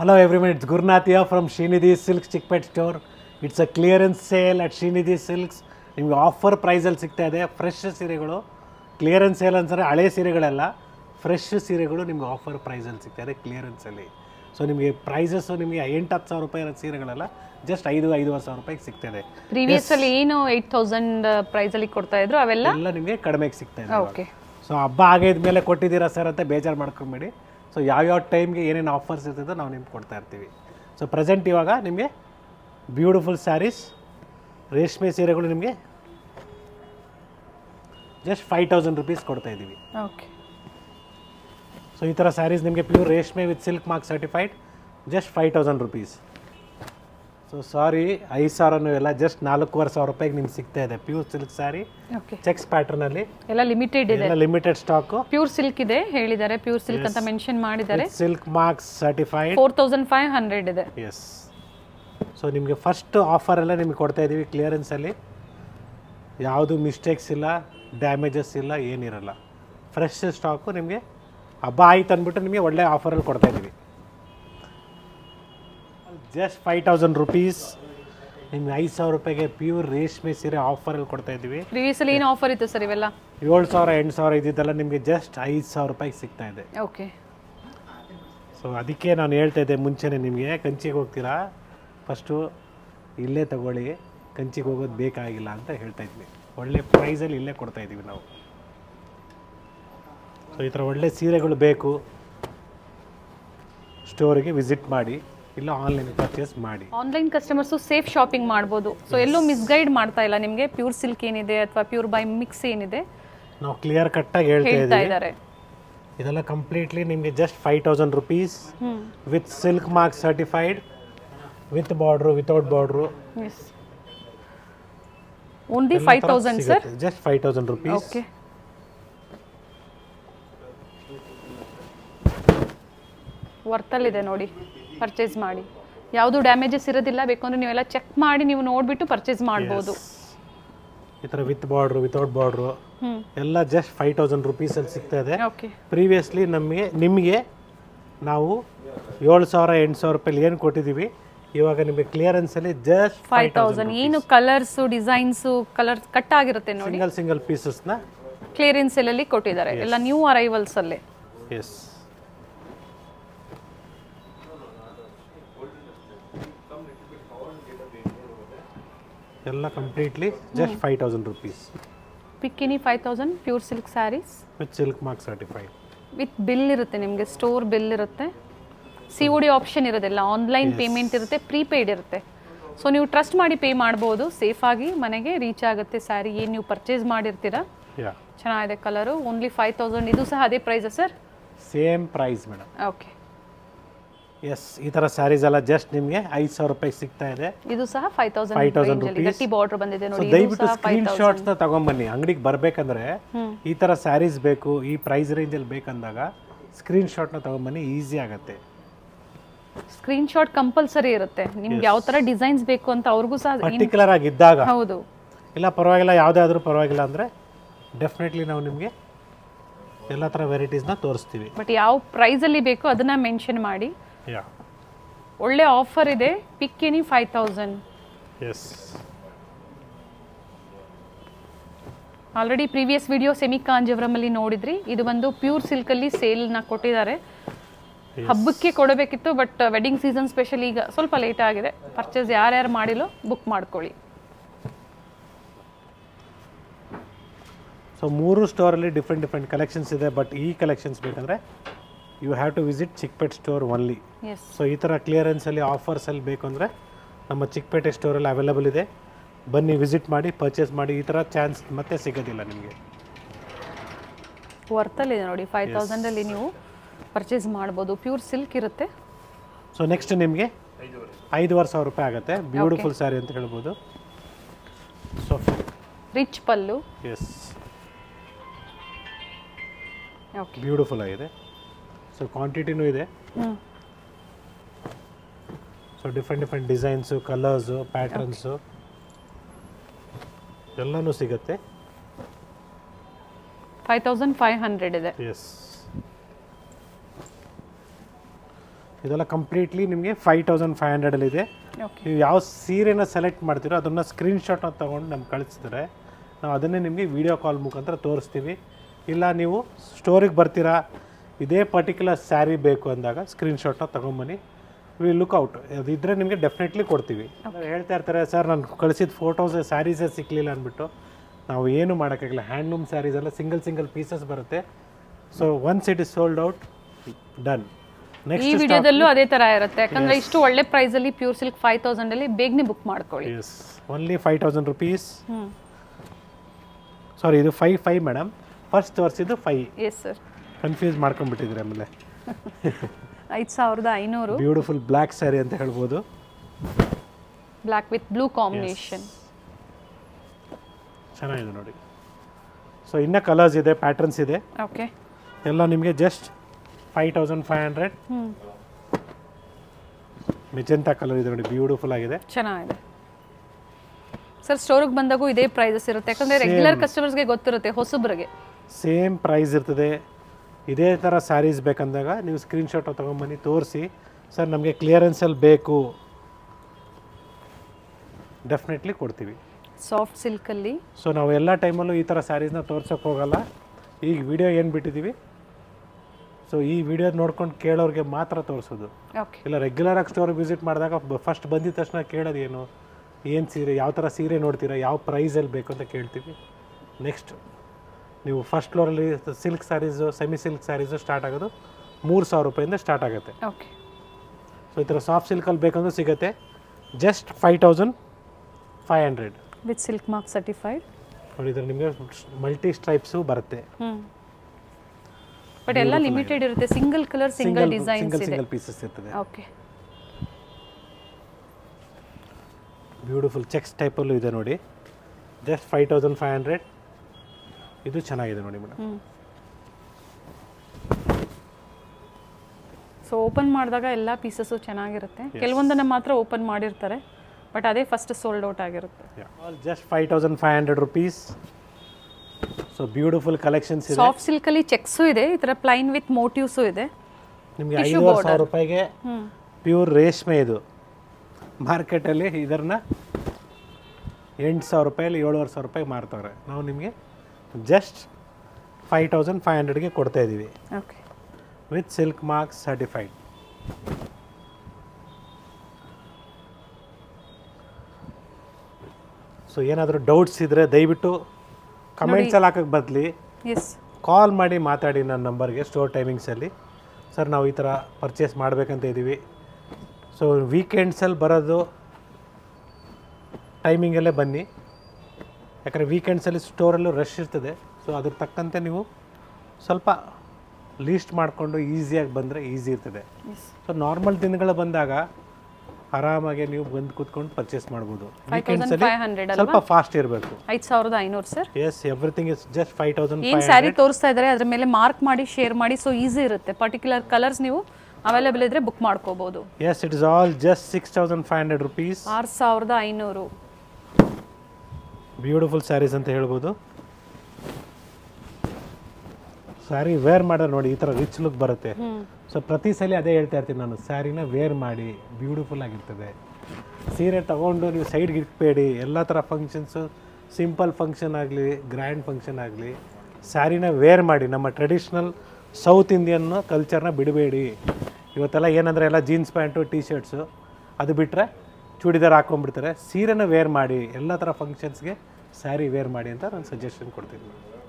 Hello everyone, it's Gurnath here from Srinidhi Silks Chickpet store. It's a clearance sale at Srinidhi Silks. ನಿಮಗೆ offer ಪ್ರೈಸಲ್ಲಿ ಸಿಗ್ತಾ ಇದೆ fresh ಸೀರೆಗಳು. Clearance sale ಅಂದರೆ ಹಳೆ ಸೀರೆಗಳೆಲ್ಲ ಫ್ರೆಶ್ ಸೀರೆಗಳು ನಿಮಗೆ ಆಫರ್ ಪ್ರೈಸಲ್ಲಿ ಸಿಗ್ತಾ ಇದೆ ಕ್ಲಿಯರೆನ್ಸಲ್ಲಿ. ಸೊ ನಿಮಗೆ ಪ್ರೈಸಸ್ಸು ನಿಮಗೆ 8-10 ಸಾವಿರ ರೂಪಾಯಿ ಇರೋ ಸೀರೆಗಳೆಲ್ಲ ಜಸ್ಟ್ 5-5.5 ಸಾವಿರ ರೂಪಾಯಿಗೆ ಸಿಗ್ತಾ ಇದೆ. ಪ್ರೀವಿಯಸ್ಸಲ್ಲಿ ಏನು 8000 ಪ್ರೈಸಲ್ಲಿ ಕೊಡ್ತಾ ಇದ್ರು ಅವೆಲ್ಲ ಎಲ್ಲ ನಿಮಗೆ ಕಡಿಮೆಗೆ ಸಿಗ್ತಾ ಇದೆ. ಓಕೆ. ಸೊ ಹಬ್ಬ ಆಗಿದ ಮೇಲೆ ಕೊಟ್ಟಿದ್ದೀರಾ ಸರ್ ಅಂತ ಬೇಜಾರು ಮಾಡ್ಕೊಂಬೇಡಿ. ಸೊ ಯಾವ್ಯಾವ ಟೈಮ್ಗೆ ಏನೇನು ಆಫರ್ಸ್ ಇರ್ತದೆ ನಾವು ನಿಮ್ಗೆ ಕೊಡ್ತಾ ಇರ್ತೀವಿ. ಸೊ ಪ್ರೆಸೆಂಟ್ ಇವಾಗ ನಿಮಗೆ ಬ್ಯೂಟಿಫುಲ್ ಸ್ಯಾರೀಸ್ ರೇಷ್ಮೆ ಸೀರೆಗಳು ನಿಮಗೆ ಜಸ್ಟ್ 5000 ರುಪೀಸ್ ಕೊಡ್ತಾ ಇದ್ದೀವಿ. ಓಕೆ. ಸೊ ಈ ಥರ ಸ್ಯಾರೀಸ್ ನಿಮಗೆ ಪ್ಯೂರ್ ರೇಷ್ಮೆ with silk mark certified just 5000 rupees. So sari 5000 ಎಲ್ಲ ಜಸ್ಟ್ 4500 ರೂಪಾಯಿಗೆ ನಿಮ್ಗೆ ಸಿಗ್ತಾ ಇದೆ ಪ್ಯೂರ್ ಸಿಲ್ಕ್ ಸ್ಯಾರಿ ಚೆಕ್ಸ್ ಪ್ಯಾಟರ್ನಲ್ಲಿ. ಎಲ್ಲ ಲಿಮಿಟೆಡ್ ಇದೆ, ಎಲ್ಲ ಲಿಮಿಟೆಡ್ ಸ್ಟಾಕು. ಪ್ಯೂರ್ ಸಿಲ್ಕ್ ಇದೆ ಹೇಳಿದ್ದಾರೆ, ಪ್ಯೂರ್ ಸಿಲ್ಕ್ ಅಂತ ಮೆನ್ಷನ್ ಮಾಡಿದ್ದಾರೆ. ಸಿಲ್ಕ್ ಮಾರ್ಕ್ಸ್ ಸರ್ಟಿಫೈಡ್ 4500 ಇದೆ. ಎಸ್. ಸೊ ನಿಮಗೆ ಫಸ್ಟ್ ಆಫರ್ ಎಲ್ಲ ನಿಮಗೆ ಕೊಡ್ತಾ ಇದ್ದೀವಿ ಕ್ಲಿಯರೆನ್ಸಲ್ಲಿ. ಯಾವುದು ಮಿಸ್ಟೇಕ್ಸ್ ಇಲ್ಲ, ಡ್ಯಾಮೇಜಸ್ ಇಲ್ಲ, ಏನಿರಲ್ಲ. ಫ್ರೆಶ್ ಸ್ಟಾಕು ನಿಮಗೆ ಹಬ್ಬ ಆಯ್ತು ಅಂದ್ಬಿಟ್ಟು ನಿಮಗೆ ಒಳ್ಳೆ ಆಫರಲ್ಲಿ ಕೊಡ್ತಾ ಇದ್ದೀವಿ. ಜಸ್ಟ್ 5000 ರುಪೀಸ್ ನಿಮ್ಗೆ 5000 ರೂಪಾಯಿಗೆ ಪ್ಯೂರ್ ರೇಷ್ಮೆ ಸೀರೆ ಆಫರಲ್ಲಿ ಕೊಡ್ತಾ ಇದ್ದೀವಿ. ಪ್ರೀವಿಯಸ್ಸಲ್ಲಿ ಏನು ಆಫರ್ ಇತ್ತು ಸರ್ ಇವೆಲ್ಲ? 7000-8000 ಇದ್ದಿದ್ದೆಲ್ಲ ನಿಮಗೆ ಜಸ್ಟ್ 5000 ರೂಪಾಯಿಗೆ ಸಿಗ್ತಾ ಇದೆ. ಓಕೆ. ಸೊ ಅದಕ್ಕೆ ನಾನು ಹೇಳ್ತಾ ಇದ್ದೆ ಮುಂಚೆನೇ ನಿಮಗೆ, ಕಂಚಿಗೆ ಹೋಗ್ತೀರಾ ಫಸ್ಟು ಇಲ್ಲೇ ತಗೊಳ್ಳಿ, ಕಂಚಿಗೆ ಹೋಗೋದು ಬೇಕಾಗಿಲ್ಲ ಅಂತ ಹೇಳ್ತಾ ಇದ್ವಿ. ಒಳ್ಳೆ ಪ್ರೈಸಲ್ಲಿ ಇಲ್ಲೇ ಕೊಡ್ತಾ ಇದ್ದೀವಿ ನಾವು. ಸೊ ಈ ಥರ ಒಳ್ಳೆ ಸೀರೆಗಳು ಬೇಕು ಸ್ಟೋರಿಗೆ ವಿಸಿಟ್ ಮಾಡಿ, ಇಲ್ಲ ಆನ್ಲೈನ್ ಪರ್ಚೇಸ್ ಮಾಡಿ. ಆನ್ಲೈನ್ ಕಸ್ಟಮರ್ಸು ಸೇಫ್ ಶಾಪಿಂಗ್ ಮಾಡ್ಬೋದು. ಸೊ ಎಲ್ಲೂ ಮಿಸ್ಗೈಡ್ ಮಾಡ್ತಾ ಇಲ್ಲ ನಿಮಗೆ. ಪ್ಯೂರ್ ಸಿಲ್ಕ್ ಏನಿದೆ ಅಥವಾ ಪ್ಯೂರ್ ಬೈ ಮಿಕ್ಸ್ ಏನಿದೆ ನಾವು ಕ್ಲಿಯರ್ ಕಟ್ಟಾಗಿ ಹೇಳ್ತಾ ಇದ್ದಾರೆ. ಇದೆಲ್ಲ ಕಂಪ್ಲೀಟ್ಲಿ ನಿಮಗೆ just 5000 rupees with silk mark certified, with border, without border. Only 5000 sir, just 5000 rupees. Okay. ವರ್ತಲ್ಲಿದೆ ನೋಡಿ, ಪರ್ಚೇಸ್ ಮಾಡಿ. ಯಾವುದು ಡ್ಯಾಮೇಜಸ್ ಇರೋದಿಲ್ಲ. ಬೇಕಂದ್ರೆ ನೀವೆಲ್ಲ ಚೆಕ್ ಮಾಡಿ ನೀವು ನೋಡಿಬಿಟ್ಟು ಪರ್ಚೇಸ್ ಮಾಡ್ಬೋದು. ಈ ಥರ ವಿತ್ ಬಾರ್ಡ್ರು, ವಿತೌಟ್ ಬಾರ್ಡ್ರು ಎಲ್ಲ ಜಸ್ಟ್ 5000 ರುಪೀಸಲ್ಲಿ ಸಿಗ್ತಾ ಇದೆ. ಓಕೆ. ಪ್ರೀವಿಯಸ್ಲಿ ನಿಮಗೆ ನಾವು 7000-8000 ರೂಪಾಯಿ ಏನು ಕೊಟ್ಟಿದ್ದೀವಿ, ಇವಾಗ ನಿಮಗೆ ಕ್ಲಿಯರೆನ್ಸಲ್ಲಿ ಜಸ್ಟ್ 5000. ಏನು ಕಲರ್ಸು ಡಿಸೈನ್ಸು ಕಲರ್ ಕಟ್ ಆಗಿರುತ್ತೆ ನೋಡಿ, ಸಿಂಗಲ್ ಪೀಸಸ್ನ ಕ್ಲಿಯರೆನ್ಸ್ ಅಲ್ಲಿ ಕೊಟ್ಟಿದ್ದಾರೆ. ಎಲ್ಲ ನ್ಯೂ ಅರೈವಲ್ಸ್ ಅಲ್ಲೇ. ಎಸ್. ಎಲ್ಲ ಕಂಪ್ಲೀಟ್ಲಿ ಜಸ್ಟ್ 5000 ರುಪೀಸ್. ಪಿಕ್ಕಿನಿ 5000 pure silk saris with silk mark certified. With bill ಇರುತ್ತೆ ನಿಮಗೆ, ಸ್ಟೋರ್ ಬಿಲ್ ಇರುತ್ತೆ, COD ಆಪ್ಷನ್ ಇರೋದಿಲ್ಲ, ಆನ್ಲೈನ್ ಪೇಮೆಂಟ್ ಇರುತ್ತೆ, ಪ್ರೀಪೇಯ್ಡ್ ಇರುತ್ತೆ. ಸೊ ನೀವು ಟ್ರಸ್ಟ್ ಮಾಡಿ ಪೇ ಮಾಡ್ಬೋದು, ಸೇಫಾಗಿ ಮನೆಗೆ ರೀಚ್ ಆಗುತ್ತೆ ಸ್ಯಾರಿ ಏನು ನೀವು ಪರ್ಚೇಸ್ ಮಾಡಿರ್ತೀರಾ. ಚೆನ್ನಾಗಿದೆ ಕಲರು. ಓನ್ಲಿ 5000. ಇದು ಸಹ ಅದೇ ಪ್ರೈಸಾ sir? Same price madam. Okay. Yes. ಈ ಥರ ಸ್ಯಾರೀಸ್ ಎಲ್ಲ ಜಸ್ಟ್ ನಿಮಗೆ 5000 ರೂಪಾಯಿ ಸಿಗ್ತಾ ಇದೆ. ಇದು ಸಹ 5000 ಗಟ್ಟಿ ಬಾರ್ಡರ್ ಬಂದಿದೆ ನೋಡಿ. ದಯವಿಟ್ಟು ಸ್ಕ್ರೀನ್ ಶಾಟ್ಸ್ನ ತಗೊಂಬನ್ನಿ. ಅಂಗಡಿಗೆ ಬರಬೇಕಂದ್ರೆ ಈ ಥರ ಸ್ಯಾರೀಸ್ ಬೇಕು, ಈ ಪ್ರೈಸ್ ರೇಂಜಲ್ಲಿ ಬೇಕಂದಾಗ ಸ್ಕ್ರೀನ್ ಶಾಟ್ನ ತಗೊಂಬನ್ನಿ, ಈಸಿ ಆಗುತ್ತೆ. ಸ್ಕ್ರೀನ್ ಶಾಟ್ ಕಂಪಲ್ಸರಿ ಇರುತ್ತೆ. ನಿಮ್ಗೆ ಯಾವ ಥರ ಡಿಸೈನ್ಸ್ ಬೇಕು ಅಂತ ಅವ್ರಿಗೂ ಸಹ ಪರ್ಟಿಕ್ಯುಲರ್ ಆಗಿದ್ದಾಗ. ಹೌದು. ಇಲ್ಲ ಪರವಾಗಿಲ್ಲ, ಯಾವುದೇ ಆದರೂ ಪರವಾಗಿಲ್ಲ ಅಂದರೆ ಡೆಫಿನೆಟ್ಲಿ ನಾವು ನಿಮಗೆ ಎಲ್ಲ ಥರ ವೆರೈಟೀಸ್ನ ತೋರಿಸ್ತೀವಿ. ಬಟ್ ಯಾವ ಪ್ರೈಸಲ್ಲಿ ಬೇಕು ಅದನ್ನು ಮೆನ್ಷನ್ ಮಾಡಿ. ಒಳ್ಳೆ ಆಫರ್ ಇದೆ. ಪಿಕ್ಕಿನಿ 5000. Yes. Already previous video semi ಕಾಂಜೀವರಮಲ್ಲಿ ನೋಡಿದ್ರಿ. ಇದು ಒಂದು ಪ್ಯೂರ್ ಸಿಲ್ಕಲ್ಲಿ ಸೇಲ್ನ ಕೊಟ್ಟಿದ್ದಾರೆ. ಹಬ್ಬಕ್ಕೆ ಕೊಡಬೇಕಿತ್ತು, ಬಟ್ ವೆಡ್ಡಿಂಗ್ ಸೀಸನ್ ಸ್ಪೆಷಲ್ ಈಗ ಸ್ವಲ್ಪ ಲೇಟ್ ಆಗಿದೆ. ಪರ್ಚೇಸ್ ಯಾರ್ಯಾರು ಮಾಡಿಲ್ಲೋ ಬುಕ್ ಮಾಡ್ಕೊಳ್ಳಿ. ಸೊ 3 ಸ್ಟೋರಲ್ಲಿ ಡಿಫ್ರೆಂಟ್ ಕಲೆಕ್ಷನ್ಸ್ ಇದೆ. ಬಟ್ ಈ ಕಲೆಕ್ಷನ್ಸ್ ಬೇಕಂದರೆ you have to visit Chickpet store only. So ಈ ಥರ ಕ್ಲಿಯರೆನ್ಸಲ್ಲಿ ಆಫರ್ಸಲ್ಲಿ ಬೇಕು ಅಂದರೆ ನಮ್ಮ ಚಿಕ್ಕಪೇಟೆ ಸ್ಟೋರಲ್ಲಿ ಅವೈಲೇಬಲ್ ಇದೆ. ಬನ್ನಿ, ವಿಸಿಟ್ ಮಾಡಿ, ಪರ್ಚೇಸ್ ಮಾಡಿ. ಈ ಥರ ಚಾನ್ಸ್ ಮತ್ತೆ ಸಿಗೋದಿಲ್ಲ ನಿಮಗೆ. ವರ್ತಲ್ಲಿದೆ ನೋಡಿ, 5000ಅಲ್ಲಿ ನೀವು ಪರ್ಚೇಸ್ ಮಾಡ್ಬೋದು. ಪ್ಯೂರ್ ಸಿಲ್ಕ್ ಇರುತ್ತೆ. ಸೊ ನೆಕ್ಸ್ಟ್ ನಿಮಗೆ 5500 ರೂಪಾಯಿ ಆಗುತ್ತೆ. ಬ್ಯೂಟಿಫುಲ್ ಸ್ಯಾರಿ ಅಂತ ಹೇಳ್ಬೋದು. So rich pallu. Yes. Okay. Beautiful ಆಗಿದೆ. ಸೊ ಕ್ವಾಂಟಿಟಿನೂ ಇದೆ. So different designs, colours, patterns ಎಲ್ಲನೂ ಸಿಗುತ್ತೆ. 5500 ಇದೆ. ಎಸ್. ಇದೆಲ್ಲ ಕಂಪ್ಲೀಟ್ಲಿ ನಿಮಗೆ 5500 ಇದೆ. ಓಕೆ ನೀವು ಯಾವ ಸೀರೆನ ಸೆಲೆಕ್ಟ್ ಮಾಡ್ತೀರೋ ಅದನ್ನು ಸ್ಕ್ರೀನ್ಶಾಟ್ನ ತೊಗೊಂಡು ನಮ್ಗೆ ಕಳಿಸಿದ್ರೆ ನಾವು ಅದನ್ನೇ ನಿಮಗೆ ವಿಡಿಯೋ ಕಾಲ್ ಮುಖಾಂತರ ತೋರಿಸ್ತೀವಿ. ಇಲ್ಲ ನೀವು ಸ್ಟೋರಿಗೆ ಬರ್ತೀರಾ ಇದೇ ಪರ್ಟಿಕ್ಯುಲರ್ ಸ್ಯಾರಿ ಬೇಕು ಅಂದಾಗ ಸ್ಕ್ರೀನ್ಶಾಟ್ನ ತೊಗೊಂಬನ್ನಿ, ವಿ ಲುಕ್ ಔಟ್. ಅದಿದ್ದರೆ ನಿಮಗೆ ಡೆಫಿನೆಟ್ಲಿ ಕೊಡ್ತೀವಿ. ಹೇಳ್ತಾ ಇರ್ತಾರೆ ಸರ್ ನಾನು ಕಳಿಸಿದ ಫೋಟೋಸೇ ಸ್ಯಾರೀಸೇ ಸಿಕ್ಕಲಿಲ್ಲ ಅಂದ್ಬಿಟ್ಟು. ನಾವು ಏನು ಮಾಡೋಕ್ಕಾಗಲ್ಲ, ಹ್ಯಾಂಡ್ಲೂಮ್ ಸ್ಯಾರೀಸ್ ಎಲ್ಲ ಸಿಂಗಲ್ ಪೀಸಸ್ ಬರುತ್ತೆ. So once it is sold out done. ಈ ವಿಡಿಯೋದಲ್ಲೂ ಅದೇ ತರ ಇರುತ್ತೆ, ಯಾಕಂದ್ರೆ ಇಷ್ಟು ಒಳ್ಳೆ ಪ್ರೈಸ್ ಅಲ್ಲಿ ಪ್ಯೂರ್ ಸಿಲ್ಕ್ 5000 ಅಲ್ಲಿ ಬೇಗನೆ ಬುಕ್ ಮಾಡ್ಕೊಳ್ಳಿ. S only 5000 rupees. ಸಾರಿ ಇದು 5 ಮೇಡಮ್, ಫಸ್ಟ್ ತೋರಿಸಿದ್ದು 5. ಎಸ್ ಸರ್, ಕನ್ಫ್ಯೂಸ್ ಮಾಡ್ಕೊಂಡ್ಬಿಟ್ಟಿದ್ರಿ. ಆಮೇಲೆ 5500 ಬ್ಯೂಟಿಫುಲ್ ಬ್ಲ್ಯಾಕ್ ಸ್ಯಾರಿ ಅಂತ ಹೇಳ್ಬೋದು. ಬ್ಲ್ಯಾಕ್ ವಿತ್ ಬ್ಲೂ ಕಾಂಬಿನೇಷನ್ ಚೆನ್ನಾಗಿದೆ ನೋಡಿ. ಸೊ ಇನ್ನೂ ಕಲರ್ಸ್ ಇದೆ, ಪ್ಯಾಟರ್ನ್ಸ್ ಇದೆ. ಓಕೆ ಎಲ್ಲ ನಿಮಗೆ ಜಸ್ಟ್ 5500. ಮೆಜೆಂಟಾ ಕಲರ್ ಇದೆ ನೋಡಿ, ಬ್ಯೂಟಿಫುಲ್ ಆಗಿದೆ, ಚೆನ್ನಾಗಿದೆ. ಸರ್ ಸ್ಟೋರಿಗೆ ಬಂದಾಗೂ ಇದೇ ಪ್ರೈಸಸ್ ಇರುತ್ತೆ, ಯಾಕಂದ್ರೆ ರೆಗ್ಯುಲರ್ ಕಸ್ಟಮರ್ಸ್ಗೆ ಗೊತ್ತಿರುತ್ತೆ, ಹೊಸಬ್ರಿಗೆ ಸೇಮ್ ಪ್ರೈಸ್ ಇರ್ತದೆ. ಇದೇ ಥರ ಸ್ಯಾರೀಸ್ ಬೇಕಂದಾಗ ನೀವು ಸ್ಕ್ರೀನ್ಶಾಟ್ ತೊಗೊಂಬನ್ನಿ, ತೋರಿಸಿ ಸರ್ ನಮಗೆ ಕ್ಲಿಯರೆನ್ಸಲ್ಲಿ ಬೇಕು, ಡೆಫಿನೆಟ್ಲಿ ಕೊಡ್ತೀವಿ. ಸಾಫ್ಟ್ ಸಿಲ್ಕಲ್ಲಿ. ಸೊ ನಾವು ಎಲ್ಲ ಟೈಮಲ್ಲೂ ಈ ಥರ ಸ್ಯಾರೀಸ್ನ ತೋರ್ಸೋಕ್ಕೆ ಹೋಗಲ್ಲ. ಈಗ ವಿಡಿಯೋ ಏನು ಬಿಟ್ಟಿದ್ದೀವಿ, ಸೊ ಈ ವಿಡಿಯೋ ನೋಡ್ಕೊಂಡು ಕೇಳೋರಿಗೆ ಮಾತ್ರ ತೋರಿಸೋದು. ಇಲ್ಲ ರೆಗ್ಯುಲರಾಗಿ ಸ್ಟೋರಿಗೆ ವಿಸಿಟ್ ಮಾಡಿದಾಗ ಫಸ್ಟ್ ಬಂದಿದ ತಕ್ಷಣ ಕೇಳೋದು ಏನು ಸೀರೆ, ಯಾವ ಥರ ಸೀರೆ ನೋಡ್ತೀರಾ, ಯಾವ ಪ್ರೈಸಲ್ಲಿ ಬೇಕು ಅಂತ ಕೇಳ್ತೀವಿ. ನೆಕ್ಸ್ಟ್ ನೀವು ಫಸ್ಟ್ ಫ್ಲೋರಲ್ಲಿ silk saris, semi silk saris start ಆಗೋದು 3000 ರೂಪಾಯಿಂದ ಸ್ಟಾರ್ಟ್ ಆಗುತ್ತೆ. ಓಕೆ ಸೊ ಈ ಥರ ಸಾಫ್ಟ್ ಸಿಲ್ಕಲ್ಲಿ ಬೇಕಂದ್ರೂ ಸಿಗುತ್ತೆ, just 5500 with silk mark certified. ನೋಡಿ ಇದ್ರ ನಿಮಗೆ ಮಲ್ಟಿ ಸ್ಟ್ರೈಪ್ಸು ಬರುತ್ತೆ. ಬಟ್ ಎಲ್ಲ ಲಿಮಿಟೆಡ್ ಇರುತ್ತೆ, ಸಿಂಗಲ್ ಕಲರ್ ಸಿಂಗಲ್ ಡಿಸೈನ್ಸ್ ಇದೆ, ಸಿಂಗಲ್ ಪೀಸಸ್ ಇರ್ತದೆ. ಓಕೆ ಬ್ಯೂಟಿಫುಲ್ ಚೆಕ್ಸ್ ಟೈಪಲ್ಲೂ ಇದೆ ನೋಡಿ, ಜಸ್ಟ್ 5500. ಇದು ಚೆನ್ನಾಗಿದೆ ನೋಡಿ ಮೇಡಮ್. ಸೊ ಓಪನ್ ಮಾಡಿದಾಗ ಎಲ್ಲ ಪೀಸಸ್ಸು ಚೆನ್ನಾಗಿರುತ್ತೆ, ಕೆಲವೊಂದನ್ನು ಮಾತ್ರ ಓಪನ್ ಮಾಡಿರ್ತಾರೆ, ಬಟ್ ಅದೇ ಫಸ್ಟ್ ಸೋಲ್ಡ್ ಔಟ್ ಆಗಿರುತ್ತೆ. Just 5500 rupees. So beautiful collections ಇದೆ. ಸಾಫ್ಟ್ ಸಿಲ್ಕಲ್ಲಿ ಚೆಕ್ಸು ಇದೆ, ಈ ಥರ ಪ್ಲೈನ್ ವಿತ್ ಮೋಟಿವ್ಸು ಇದೆ. ನಿಮಗೆ 5000 ರೂಪಾಯಿಗೆ ಪ್ಯೂರ್ ರೇಷ್ಮೆ. ಇದು ಮಾರ್ಕೆಟಲ್ಲಿ ಇದನ್ನ 8000 ರೂಪಾಯಲ್ಲಿ 7500 ರೂಪಾಯಿಗೆ ಮಾರ್ತಾರೆ. ನಾವು ನಿಮಗೆ ಜಸ್ಟ್ 5500ಗೆ ಕೊಡ್ತಾ ಇದ್ದೀವಿ, okay with silk marks certified. So ಏನಾದರೂ ಡೌಟ್ಸ್ ಇದ್ದರೆ ದಯವಿಟ್ಟು ಕಮೆಂಟ್ಸಲ್ಲಿ ಹಾಕಕ್ಕೆ ಬದಲಿ ಕಾಲ್ ಮಾಡಿ ಮಾತಾಡಿ ನನ್ನ ನಂಬರ್ಗೆ ಸ್ಟೋರ್ ಟೈಮಿಂಗ್ಸಲ್ಲಿ. ಸರ್ ನಾವು ಈ ಥರ ಪರ್ಚೇಸ್ ಮಾಡಬೇಕಂತ ಇದ್ದೀವಿ. ಸೊ ವೀಕೆಂಡ್ಸಲ್ಲಿ ಬರೋದು ಟೈಮಿಂಗಲ್ಲೇ ಬನ್ನಿ, ಯಾಕಂದರೆ ವೀಕೆಂಡ್ಸಲ್ಲಿ ಸ್ಟೋರಲ್ಲೂ ರಶ್ ಇರ್ತದೆ. ಸೊ ಅದ್ರ ತಕ್ಕಂತೆ ನೀವು ಸ್ವಲ್ಪ ಲೀಸ್ಟ್ ಮಾಡಿಕೊಂಡು ಈಸಿಯಾಗಿ ಬಂದರೆ ಈಸಿ ಇರ್ತದೆ. ಸೊ ನಾರ್ಮಲ್ ದಿನಗಳು ಬಂದಾಗ ಆರಾಮಾಗಿ ನೀವು ಬಂದು ಕೂತ್ಕೊಂಡು ಪರ್ಚೇಸ್ ಮಾಡ್ಬೋದು. ವೀಕೆಂಡ್ಸಲ್ಲಿ ಸ್ವಲ್ಪ ಫಾಸ್ಟ್ ಇರಬೇಕು. 5500 sir. Yes, everything is just 5500. ಏನು ಸ್ಯಾರಿ ತೋರಿಸ್ತಾ ಇದ್ದಾರೆ ಅದ್ರ ಮೇಲೆ ಮಾರ್ಕ್ ಮಾಡಿ ಶೇರ್ ಮಾಡಿ, ಸೊ ಈಸಿ ಇರುತ್ತೆ. ಪರ್ಟಿಕ್ಯುಲರ್ ಕಲರ್ಸ್ ನೀವು ಅವೈಲೇಬಲ್ ಇದ್ರೆ ಬುಕ್ ಮಾಡ್ಕೋಬಹುದು. Yes, it is all just 6500 rupees. 6500. Beautiful saris ಅಂತ ಹೇಳ್ಬೋದು. ಸ್ಯಾರಿ ವೇರ್ ಮಾಡಿದ್ರೆ ನೋಡಿ ಈ ಥರ ರಿಚ್ ಲುಕ್ ಬರುತ್ತೆ. ಸೊ ಪ್ರತಿ ಸಲ ಅದೇ ಹೇಳ್ತಾ ಇರ್ತೀನಿ ನಾನು, ಸ್ಯಾರಿನ ವೇರ್ ಮಾಡಿ, ಬ್ಯೂಟಿಫುಲ್ ಆಗಿರ್ತದೆ. ಸೀರೆ ತಗೊಂಡು ನೀವು ಸೈಡ್ಗೆ ಇಟ್ಬೇಡಿ. ಎಲ್ಲ ಥರ ಫಂಕ್ಷನ್ಸು, ಸಿಂಪಲ್ ಫಂಕ್ಷನ್ ಆಗಲಿ ಗ್ರ್ಯಾಂಡ್ ಫಂಕ್ಷನ್ ಆಗಲಿ, ಸ್ಯಾರಿನ ವೇರ್ ಮಾಡಿ. ನಮ್ಮ ಟ್ರೆಡಿಷ್ನಲ್ ಸೌತ್ ಇಂಡಿಯನ್ ಕಲ್ಚರ್ನ ಬಿಡಬೇಡಿ. ಇವತ್ತೆಲ್ಲ ಏನಂದರೆ ಎಲ್ಲ ಜೀನ್ಸ್ ಪ್ಯಾಂಟು ಟೀ ಶರ್ಟ್ಸು, ಅದು ಬಿಟ್ಟರೆ ಚೂಡಿದಾರ್ ಹಾಕ್ಕೊಂಡ್ಬಿಡ್ತಾರೆ. ಸೀರೆನ ವೇರ್ ಮಾಡಿ, ಎಲ್ಲ ಥರ ಫಂಕ್ಷನ್ಸ್ಗೆ ಸ್ಯಾರಿ ವೇರ್ ಮಾಡಿ ಅಂತ ನಾನು ಸಜೆಷನ್ ಕೊಡ್ತೀನಿ.